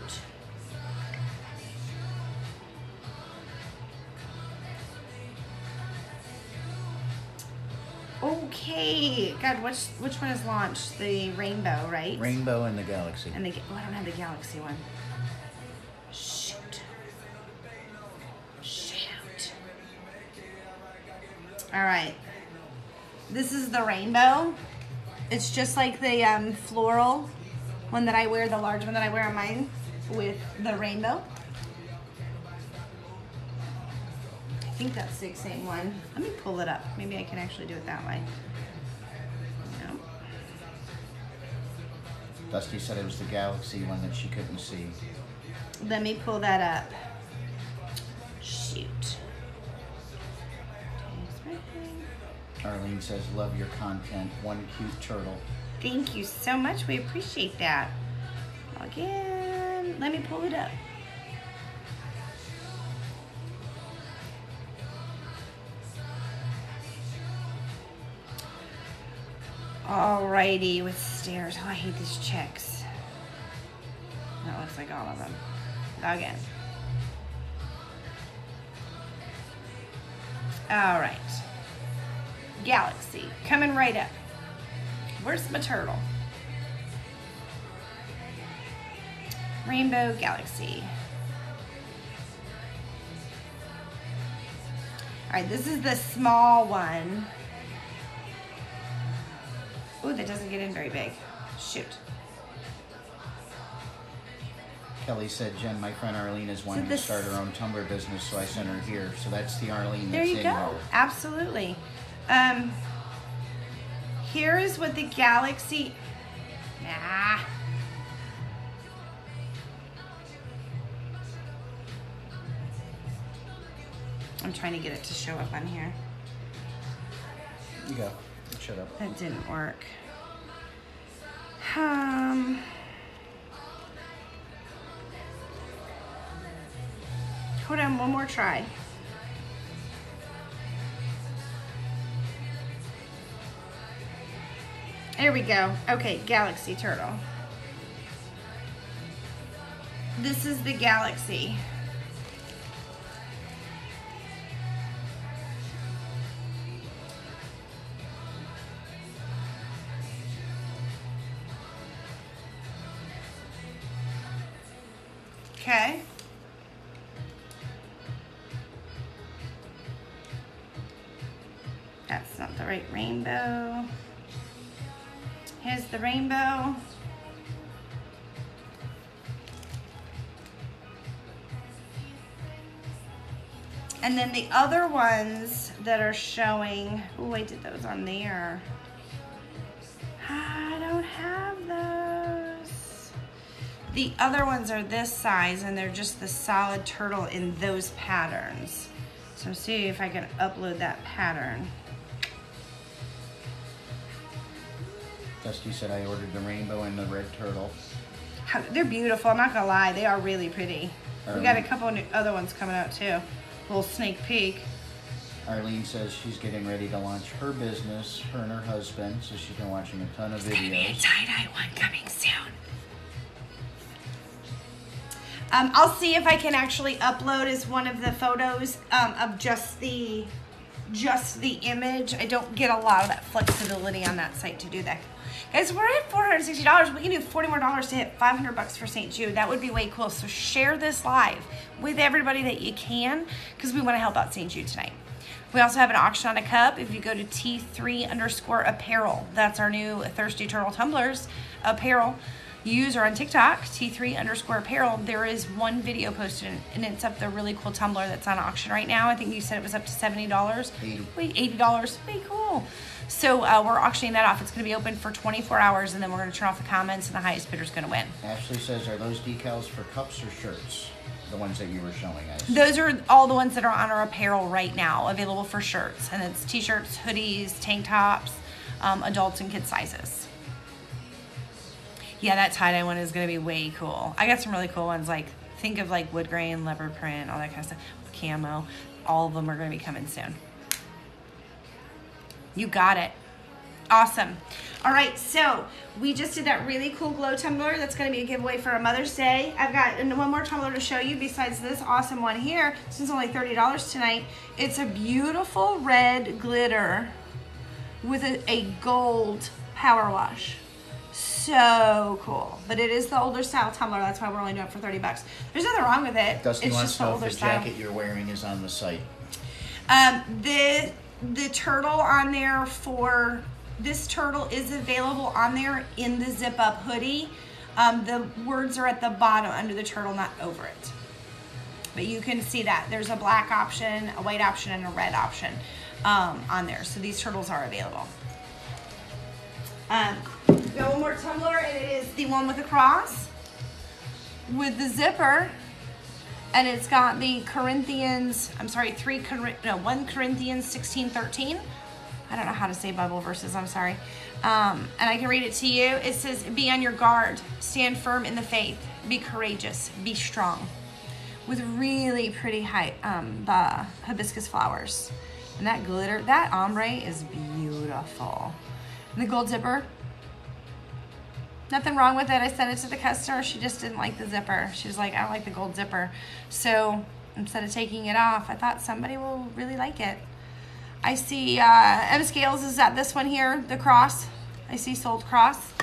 Okay. God, which which one is launched? The rainbow, right? Rainbow in the Galaxy. And the oh, I don't have the Galaxy one. Shoot. Shoot. All right. This is the rainbow. It's just like the um, floral one that I wear, the large one that I wear on mine with the rainbow. I think that's the same one. Let me pull it up. Maybe I can actually do it that way. No. Dusty said it was the Galaxy one that she couldn't see. Let me pull that up. Shoot. Arlene says, love your content. One cute turtle. Thank you so much. We appreciate that. Log in. Let me pull it up. Alrighty, with stairs. Oh, I hate these checks. That looks like all of them. Again. All right. Galaxy, coming right up. Where's my turtle? Rainbow Galaxy. All right, this is the small one. Ooh, that doesn't get in very big. Shoot. Kelly said, Jen, my friend Arlene is wanting this- to start her own tumbler business, so I sent her here. So that's the Arlene There that's you in go. her. Absolutely. Um, here is what the Galaxy. Nah. I'm trying to get it to show up on here. You go. Shut up. That didn't work. Um. Hold on, one more try. There we go. Okay, Galaxy turtle. This is the Galaxy. Okay. That's not the right rainbow. Here's the rainbow. And then the other ones that are showing, oh, I did those on there. I don't have those. The other ones are this size and they're just the solid turtle in those patterns. So see if I can upload that pattern. Dusty said I ordered the rainbow and the red turtle. How, they're beautiful, I'm not gonna lie, they are really pretty. We got a couple of new, other ones coming out too. A little sneak peek. Arlene says she's getting ready to launch her business, her and her husband, so she's been watching a ton of There's gonna be a videos. tie-dye one coming soon. Um, I'll see if I can actually upload as one of the photos um, of just the just the image. I don't get a lot of that flexibility on that site to do that. Guys, we're at four hundred sixty dollars. We can do forty more dollars to hit five hundred bucks for Saint Jude. That would be way cool. So share this live with everybody that you can because we want to help out Saint Jude tonight. We also have an auction on a cup. If you go to T three underscore apparel, that's our new Thirsty Turtle Tumblers apparel user on TikTok, T three underscore apparel. There is one video posted and it's up the really cool tumbler that's on auction right now. I think you said it was up to seventy dollars. eighty. Wait, eighty dollars. Way cool. So uh, we're auctioning that off. It's going to be open for twenty-four hours and then we're going to turn off the comments and the highest bidder is going to win. Ashley says, are those decals for cups or shirts? The ones that you were showing us. Those are all the ones that are on our apparel right now, available for shirts. And it's t-shirts, hoodies, tank tops, um, adults and kid sizes. Yeah, that tie-dye one is going to be way cool. I got some really cool ones, like, think of like wood grain, leopard print, all that kind of stuff, camo. All of them are going to be coming soon. You got it. Awesome. All right, so we just did that really cool glow tumbler. That's going to be a giveaway for a Mother's Day. I've got one more tumbler to show you besides this awesome one here. Since it's only thirty dollars tonight. It's a beautiful red glitter with a, a gold power wash. So cool. But it is the older style tumbler. That's why we're only doing it for thirty bucks. There's nothing wrong with it. Dusty it's wants just to the know if older the style. jacket you're wearing is on the site. Um, the the turtle on there for this turtle is available on there in the zip up hoodie. Um, the words are at the bottom under the turtle, not over it. But you can see that there's a black option, a white option, and a red option um, on there. So these turtles are available. Um, got one more tumbler, and it is the one with the cross with the zipper. And it's got the Corinthians, I'm sorry, three, no, one Corinthians sixteen thirteen. I don't know how to say Bible verses, I'm sorry. Um, and I can read it to you. It says, be on your guard, stand firm in the faith, be courageous, be strong. With really pretty high, um, the hibiscus flowers. And that glitter, that ombre is beautiful. The gold zipper. Nothing wrong with it. I sent it to the customer. She just didn't like the zipper. She was like, I don't like the gold zipper. So instead of taking it off, I thought somebody will really like it. I see uh, M Scales is at this one here, the cross. I see sold cross.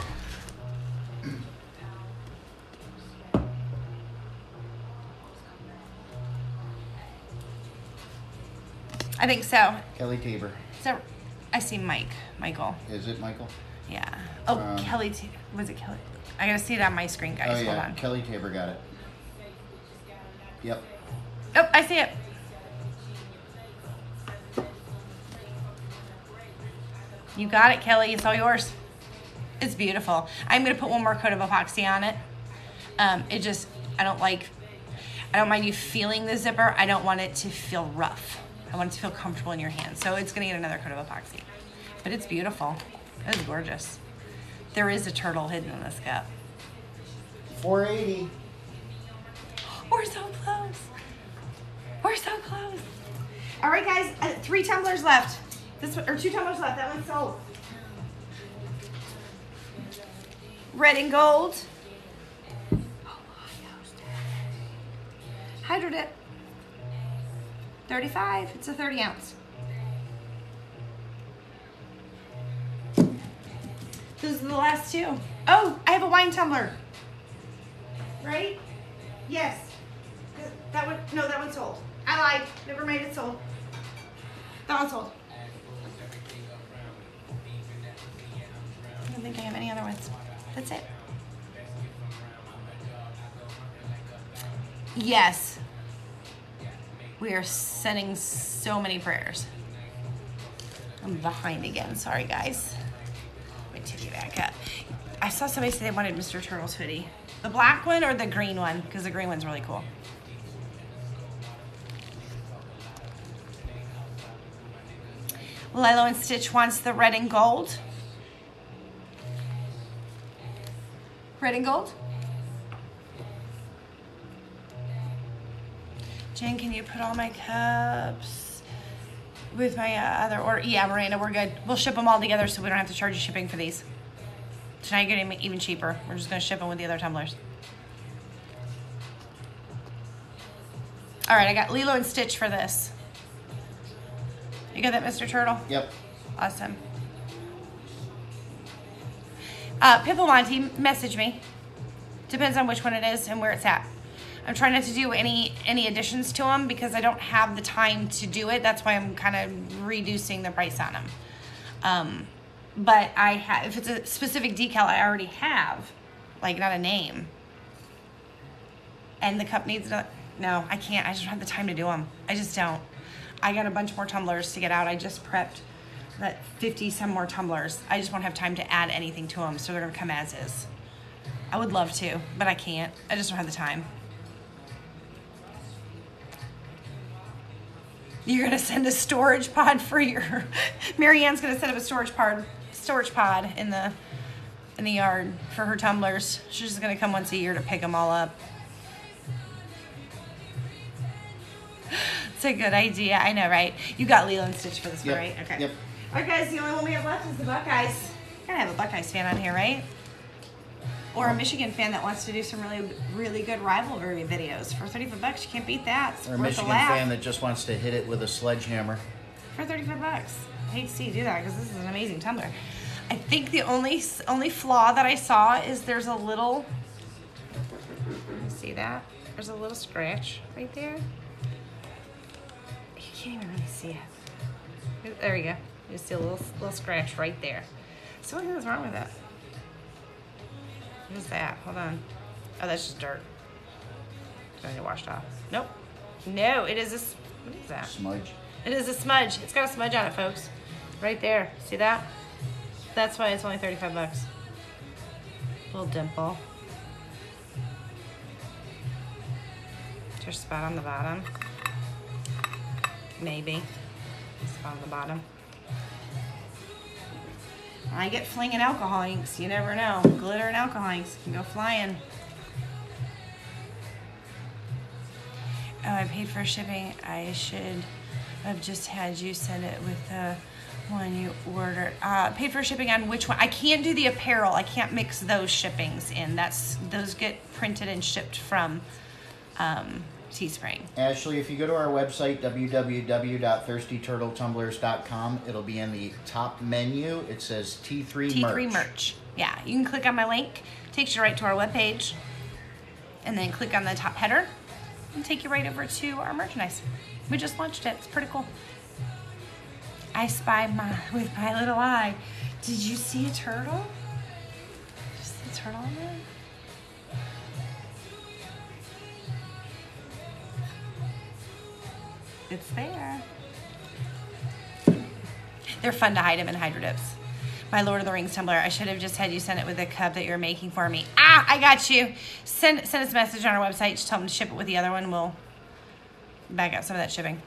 I think so. Kelly Tabor. So I see Mike, Michael. Is it Michael? Yeah. Oh, Um, Kelly. T- was it Kelly? I gotta see it on my screen, guys. Oh Hold yeah, on. Kelly Tabor got it. Yep. Oh, I see it. You got it, Kelly. It's all yours. It's beautiful. I'm gonna put one more coat of epoxy on it. Um, it just, I don't like, I don't mind you feeling the zipper. I don't want it to feel rough. I want it to feel comfortable in your hand. So it's gonna get another coat of epoxy. But it's beautiful. It's gorgeous. There is a turtle hidden in this cup. four eighty. We're so close. We're so close. All right, guys, uh, three tumblers left. This one, or two tumblers left. That one's sold. Red and gold. Hydro dip. thirty-five. It's a thirty ounce. Those are the last two. Oh, I have a wine tumbler. Right? Yes. That one, no, that one's sold. I lied. Never mind, it's sold. That one's sold. I don't think I have any other ones. That's it. Yes. We are sending so many prayers. I'm behind again. Sorry, guys. Let me take you back up. I saw somebody say they wanted Mister Turtle's hoodie. The black one or the green one? Because the green one's really cool. Lilo and Stitch wants the red and gold. Red and gold. Jen, can you put all my cups with my uh, other order? Yeah, Miranda, we're good. We'll ship them all together so we don't have to charge you shipping for these. So now you're getting them even cheaper. We're just going to ship them with the other tumblers. All right, I got Lilo and Stitch for this. You got that, Mister Turtle? Yep. Awesome. Uh, Pippamonte, message me. Depends on which one it is and where it's at. I'm trying not to do any any additions to them because I don't have the time to do it. That's why I'm kind of reducing the price on them. Um, but I have, if it's a specific decal I already have, like not a name, and the cup needs to, no, I can't. I just don't have the time to do them. I just don't. I got a bunch more tumblers to get out. I just prepped that fifty some more tumblers. I just won't have time to add anything to them, so they're gonna come as is. I would love to, but I can't. I just don't have the time. You're gonna send a storage pod for your, Marianne's gonna set up a storage pod, storage pod in the, in the yard for her tumblers. She's just gonna come once a year to pick them all up. It's a good idea. I know, right? You got Lilo and Stitch for this Yep. one, right? Okay. Yep. All right, guys, the only one we have left is the Buckeyes. You're gonna have a Buckeyes fan on here, right? Or a Michigan fan that wants to do some really, really good rivalry videos. For thirty-five bucks, you can't beat that. It's Or a worth Michigan laugh. fan that just wants to hit it with a sledgehammer. For thirty-five bucks. I hate to see you do that because this is an amazing tumbler. I think the only only flaw that I saw is there's a little, you see that? There's a little scratch right there. You can't even really see it. There you go. You see a little little scratch right there. So what is wrong with that? What is that? Hold on. Oh, that's just dirt. I need to wash it off. Nope. No, it is a, s- what is that? Smudge. It is a smudge. It's got a smudge on it, folks. Right there. See that? That's why it's only thirty-five bucks. Little dimple. There's a spot on the bottom. Maybe. Spot on the bottom. I get flinging alcohol inks. You never know. Glitter and alcohol inks can go flying. Oh, I paid for shipping. I should have just had you send it with the one you ordered. Uh, paid for shipping on which one? I can't do the apparel. I can't mix those shippings in. That's those get printed and shipped from um, Teespring. Ashley, if you go to our website, w w w dot thirsty turtle tumblers dot com, it'll be in the top menu. It says T three T three merch. merch. Yeah, you can click on my link. Takes you right to our webpage. And then click on the top header and take you right over to our merchandise. We just launched it. It's pretty cool. I spy my with my little eye. Did you see a turtle? Did you see a turtle in there? It's there. They're fun to hide them in hydro dips. My Lord of the Rings tumbler. I should have just had you send it with the cup that you're making for me. Ah, I got you. Send send us a message on our website. Just tell them to ship it with the other one. We'll back out some of that shipping.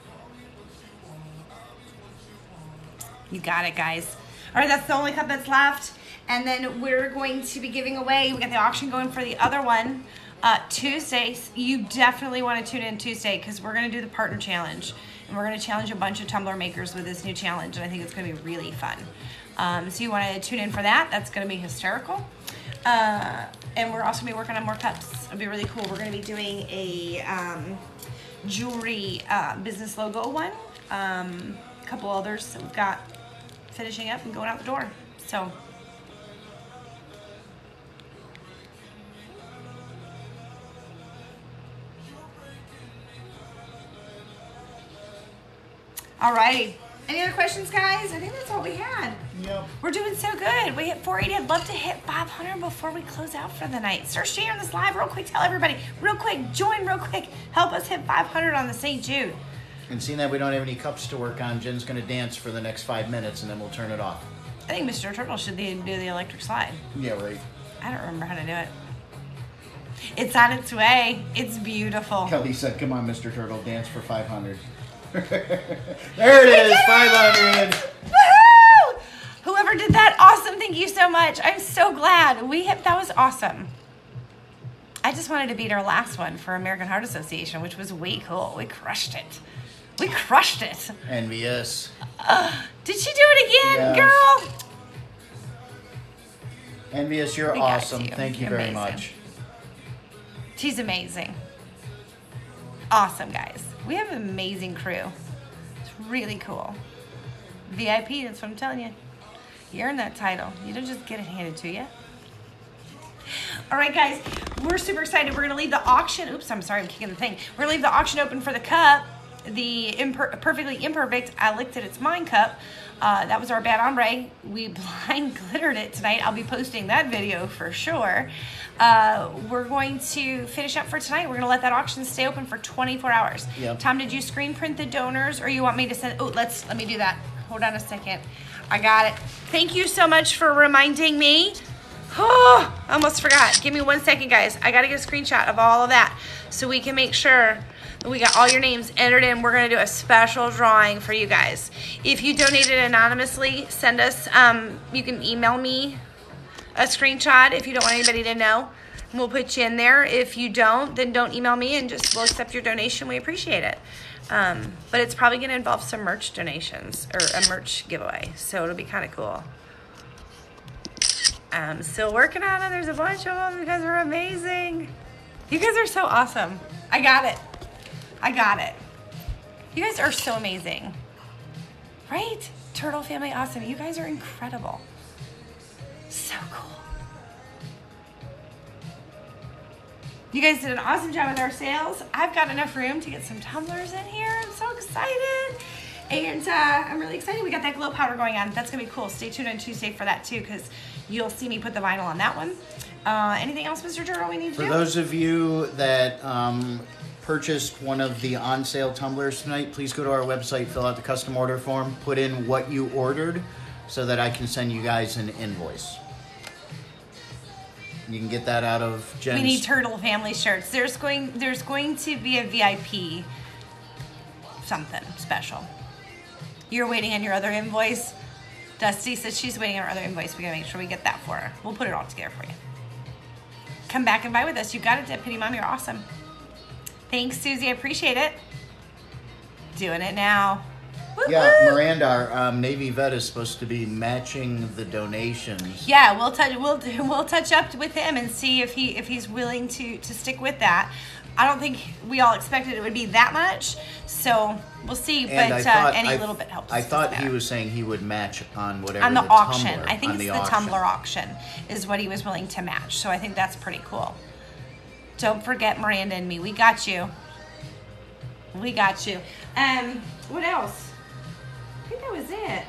You got it, guys. All right, that's the only cup that's left. And then we're going to be giving away, we got the auction going for the other one uh, Tuesdays. You definitely want to tune in Tuesday because we're going to do the partner challenge. And we're going to challenge a bunch of tumbler makers with this new challenge. And I think it's going to be really fun. Um, so you want to tune in for that. That's going to be hysterical. Uh, and we're also going to be working on more cups. It'll be really cool. We're going to be doing a um, jewelry uh, business logo one. Um, a couple others that we've got finishing up and going out the door. So alrighty. Any other questions, guys? I think that's all we had. Yep. We're doing so good. We hit four eighty. I'd love to hit five hundred before we close out for the night. Start sharing this live real quick. Tell everybody real quick. Join real quick. Help us hit five hundred on the Saint Jude. And seeing that we don't have any cups to work on, Jen's going to dance for the next five minutes and then we'll turn it off. I think Mister Turtle should do the electric slide. Yeah, right. I don't remember how to do it. It's on its way. It's beautiful. Kelly said, come on, Mister Turtle, dance for five hundred. There it is, five hundred. Woohoo! Whoever did that, awesome. Thank you so much. I'm so glad. We hit, that was awesome. I just wanted to beat our last one for American Heart Association, which was way cool. We crushed it. We crushed it. Envious. Uh, did she do it again, Yes. girl? Envious, you're We got awesome. you. Thank you You're very amazing. much. She's amazing. Awesome, guys. We have an amazing crew. It's really cool. V I P, that's what I'm telling you. You earned that title. You don't just get it handed to you. All right, guys, we're super excited. We're going to leave the auction. Oops, I'm sorry, I'm kicking the thing. We're going to leave the auction open for the cup. The imper perfectly imperfect I licked it, it's mine cup. Uh, that was our bad ombre. We blind glittered it tonight. I'll be posting that video for sure. Uh, we're going to finish up for tonight. We're going to let that auction stay open for twenty-four hours. Yep. Tom, did you screen print the donors or you want me to send? Oh, let's let me do that. Hold on a second. I got it. Thank you so much for reminding me. Oh, I almost forgot. Give me one second, guys. I got to get a screenshot of all of that so we can make sure that we got all your names entered in. We're going to do a special drawing for you guys. If you donated anonymously, send us, um, you can email me a screenshot if you don't want anybody to know. We'll put you in there. If you don't, then don't email me and just we'll accept your donation. We appreciate it. Um, but it's probably going to involve some merch donations or a merch giveaway. So it'll be kind of cool. I'm still working on it. There's a bunch of them. You guys are amazing. You guys are so awesome. I got it. I got it. You guys are so amazing. Right? Turtle family awesome. You guys are incredible. So cool. You guys did an awesome job with our sales. I've got enough room to get some tumblers in here. I'm so excited. And uh, I'm really excited. We got that glow powder going on. That's going to be cool. Stay tuned on Tuesday for that too because you'll see me put the vinyl on that one. Uh, anything else, Mister Turtle, we need to For do? For those of you that um, purchased one of the on-sale tumblers tonight, please go to our website, fill out the custom order form, put in what you ordered so that I can send you guys an invoice. You can get that out of Jen's. We need Turtle family shirts. There's going there's going to be a V I P something special. You're waiting on your other invoice. Dusty says she's waiting on her other invoice. We gotta make sure we get that for her. We'll put it all together for you. Come back and buy with us. You got it, Deputy Mom. You're awesome. Thanks, Susie. I appreciate it. Doing it now. Woo-hoo! Yeah, Miranda, our um, Navy vet is supposed to be matching the donations. Yeah, we'll touch we'll we'll touch up with him and see if he if he's willing to to stick with that. I don't think we all expected it would be that much, so we'll see. And but I uh, thought, any I, little bit helps. I thought Doesn't he matter. was saying he would match on whatever on the, the auction. tumbler, I think on it's the, the, auction. tumbler auction is what he was willing to match. So I think that's pretty cool. Don't forget Miranda and me. We got you. We got you. Um, what else? I think that was it.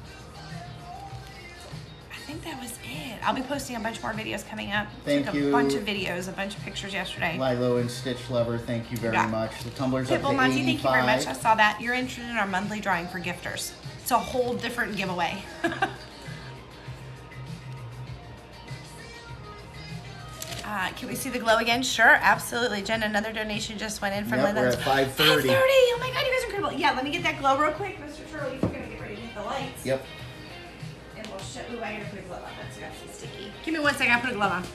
I think that was it. I'll be posting a bunch more videos coming up. Thank Took you. a bunch of videos, a bunch of pictures yesterday. Lilo and Stitch Lover, thank you very Yeah. much. The tumbler's up Pitbull to Monty, thank you very much. I eighty-five. saw that. You're interested in our monthly drawing for gifters. It's a whole different giveaway. Uh, can we see the glow again? Sure, absolutely. Jen, another donation just went in from Yep, we're Linda's. at five thirty. five thirty. Oh my God, you guys are incredible. Yeah, let me get that glow real quick. Mister Turley, if you're going to get ready to hit the lights. Yep. And we'll show. Ooh, I got to put a glove on. That's got to be sticky. Give me one second. I'll put a glove on.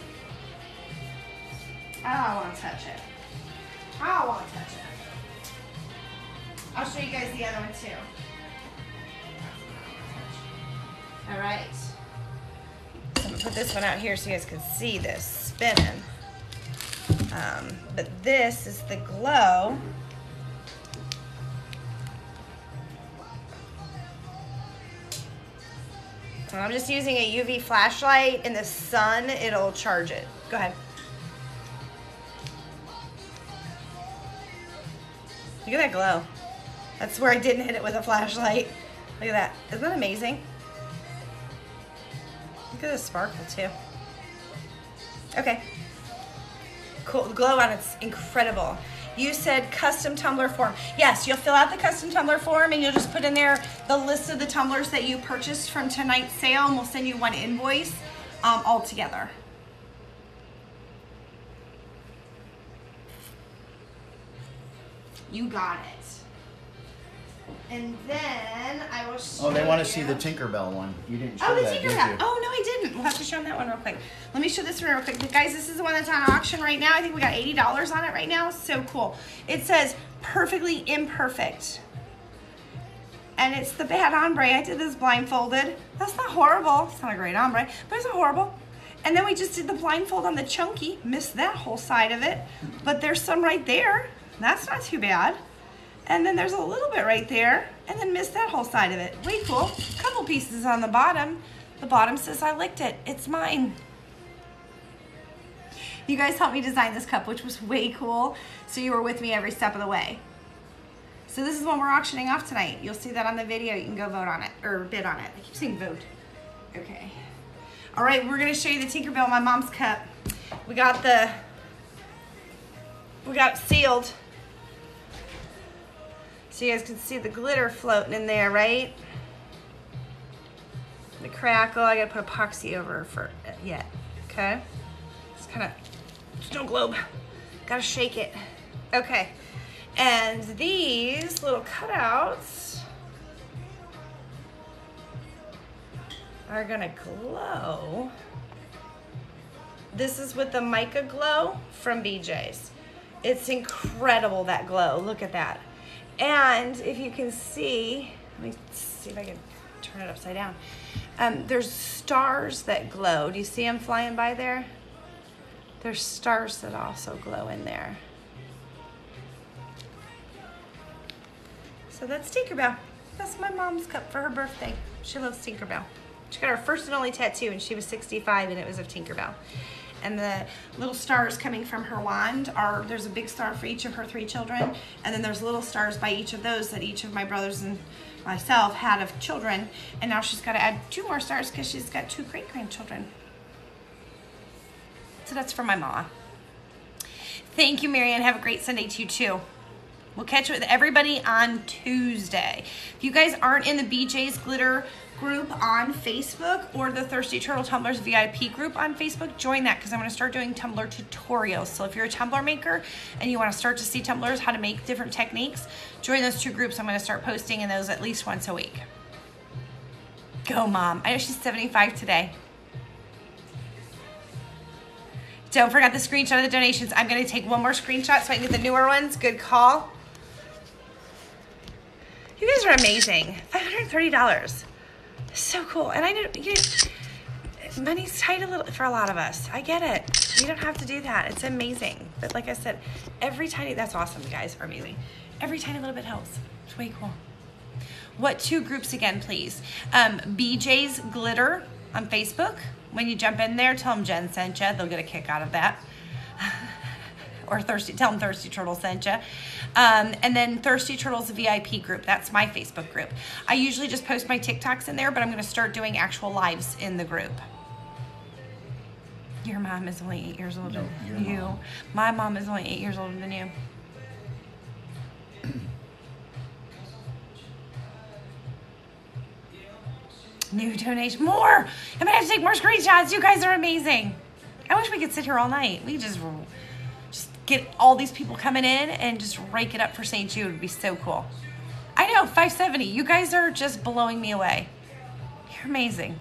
I don't want to touch it. I don't want to touch it. I'll show you guys the other one too. All right. So I'm gonna put this one out here so you guys can see this spinning. Um, but this is the glow. And I'm just using a U V flashlight. In the sun, it'll charge it. Go ahead. Look at that glow. That's where I didn't hit it with a flashlight. Look at that. Isn't that amazing? Look at the sparkle too. Okay. Cool. The glow on it's incredible. You said custom tumbler form. Yes, you'll fill out the custom tumbler form and you'll just put in there the list of the tumblers that you purchased from tonight's sale, and we'll send you one invoice um, all together. You got it. And then I will show Oh, they want to you- see the Tinkerbell one. You didn't show Oh, the that, did Tinkerbell. you? Oh, no, I didn't. We'll have to show them that one real quick. Let me show this one real quick. But guys, this is the one that's on auction right now. I think we got eighty dollars on it right now. So cool. It says perfectly imperfect. And it's the bad ombre. I did this blindfolded. That's not horrible. It's not a great ombre, but it's not horrible. And then we just did the blindfold on the chunky. Missed that whole side of it. But there's some right there. That's not too bad. And then there's a little bit right there, and then missed that whole side of it. Way cool. A couple pieces on the bottom. The bottom says I licked it. It's mine. You guys helped me design this cup, which was way cool. So you were with me every step of the way. So this is one we're auctioning off tonight. You'll see that on the video. You can go vote on it, or bid on it. I keep saying vote. Okay. All right, we're gonna show you the Tinkerbell, my mom's cup. We got the, we got it sealed. So you guys can see the glitter floating in there, right? The crackle, I gotta put epoxy over for it yet, okay? It's kind of snow globe. Gotta shake it. Okay, and these little cutouts are gonna glow. This is with the mica glow from B J's. It's incredible, that glow. Look at that. And if you can see, let me see if I can turn it upside down. Um, there's stars that glow. Do you see them flying by there? There's stars that also glow in there. So that's Tinkerbell. That's my mom's cup for her birthday. She loves Tinkerbell. She got her first and only tattoo when she was sixty-five, and it was of Tinkerbell. And the little stars coming from her wand are, there's a big star for each of her three children, and then there's little stars by each of those that each of my brothers and myself had of children, and now she's got to add two more stars because she's got two great-grandchildren. So that's for my mama. Thank you, Marianne. Have a great Sunday to you, too. We'll catch up with everybody on Tuesday. If you guys aren't in the B J's Glitter group on Facebook or the Thirsty Turtle Tumblers V I P group on Facebook, join that because I'm going to start doing tumbler tutorials. So if you're a tumbler maker and you want to start to see tumblers, how to make different techniques, join those two groups. I'm going to start posting in those at least once a week. Go, Mom. I know she's seventy-five today. Don't forget the screenshot of the donations. I'm going to take one more screenshot so I can get the newer ones. Good call. You guys are amazing. five hundred thirty dollars. So cool. And I know, you know, money's tight a little for a lot of us. I get it. You don't have to do that. It's amazing. But like I said, every tiny, that's awesome. You guys are amazing. Every tiny little bit helps. It's way cool. What two groups again, please? Um, B J's Glitter on Facebook. When you jump in there, tell them Jen sent you. They'll get a kick out of that. Or Thirsty, tell them Thirsty Turtle sent you. Um, and then Thirsty Turtles V I P group. That's my Facebook group. I usually just post my TikToks in there, but I'm going to start doing actual lives in the group. Your mom is only eight years older No, than you. mom. My mom is only eight years older than you. New donation. More! I'm going to have to take more screenshots. You guys are amazing. I wish we could sit here all night. We just, just get all these people coming in and just rake it up for Saint Jude. It would be so cool. I know, five seventy. You guys are just blowing me away. You're amazing.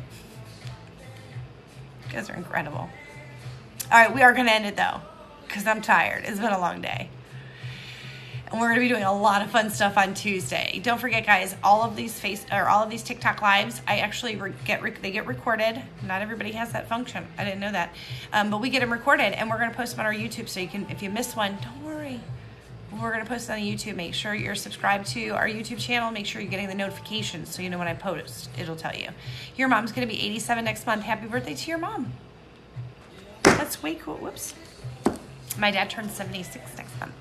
You guys are incredible. All right, we are going to end it, though, because I'm tired. It's been a long day. And we're going to be doing a lot of fun stuff on Tuesday. Don't forget, guys, all of these face or all of these TikTok lives, I actually re- get re- they get recorded. Not everybody has that function. I didn't know that, um, but we get them recorded, and we're going to post them on our YouTube. So you can, if you miss one, don't worry. We're going to post it on YouTube. Make sure you're subscribed to our YouTube channel. Make sure you're getting the notifications so you know when I post. It'll tell you. Your mom's going to be eighty-seven next month. Happy birthday to your mom. That's way cool. Whoops. My dad turns seventy-six next month.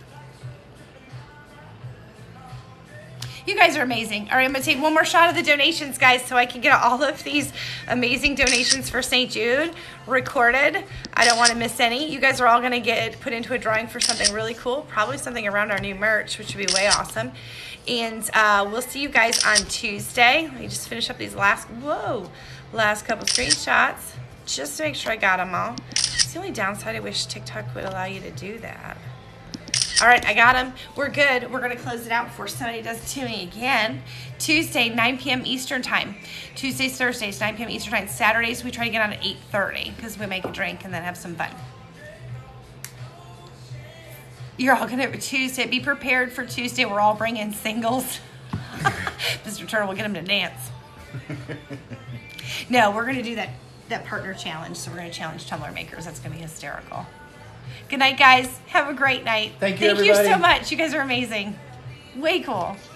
You guys are amazing. All right, I'm going to take one more shot of the donations, guys, so I can get all of these amazing donations for Saint Jude recorded. I don't want to miss any. You guys are all going to get put into a drawing for something really cool, probably something around our new merch, which would be way awesome. And uh, we'll see you guys on Tuesday. Let me just finish up these last, whoa, last couple screenshots, just to make sure I got them all. It's the only downside. I wish TikTok would allow you to do that. All right, I got them. We're good. We're going to close it out before somebody does it to me again. Tuesday, nine p.m. Eastern time. Tuesdays, Thursdays, nine p.m. Eastern time. Saturdays, we try to get on at eight thirty because we make a drink and then have some fun. You're all going to, Tuesday, be prepared for Tuesday. We're all bringing singles. Mister Turtle will get them to dance. No, we're going to do that, that partner challenge. So we're going to challenge tumbler makers. That's going to be hysterical. Good night, guys. Have a great night. Thank you, Thank you everybody. so much. You guys are amazing. Way cool.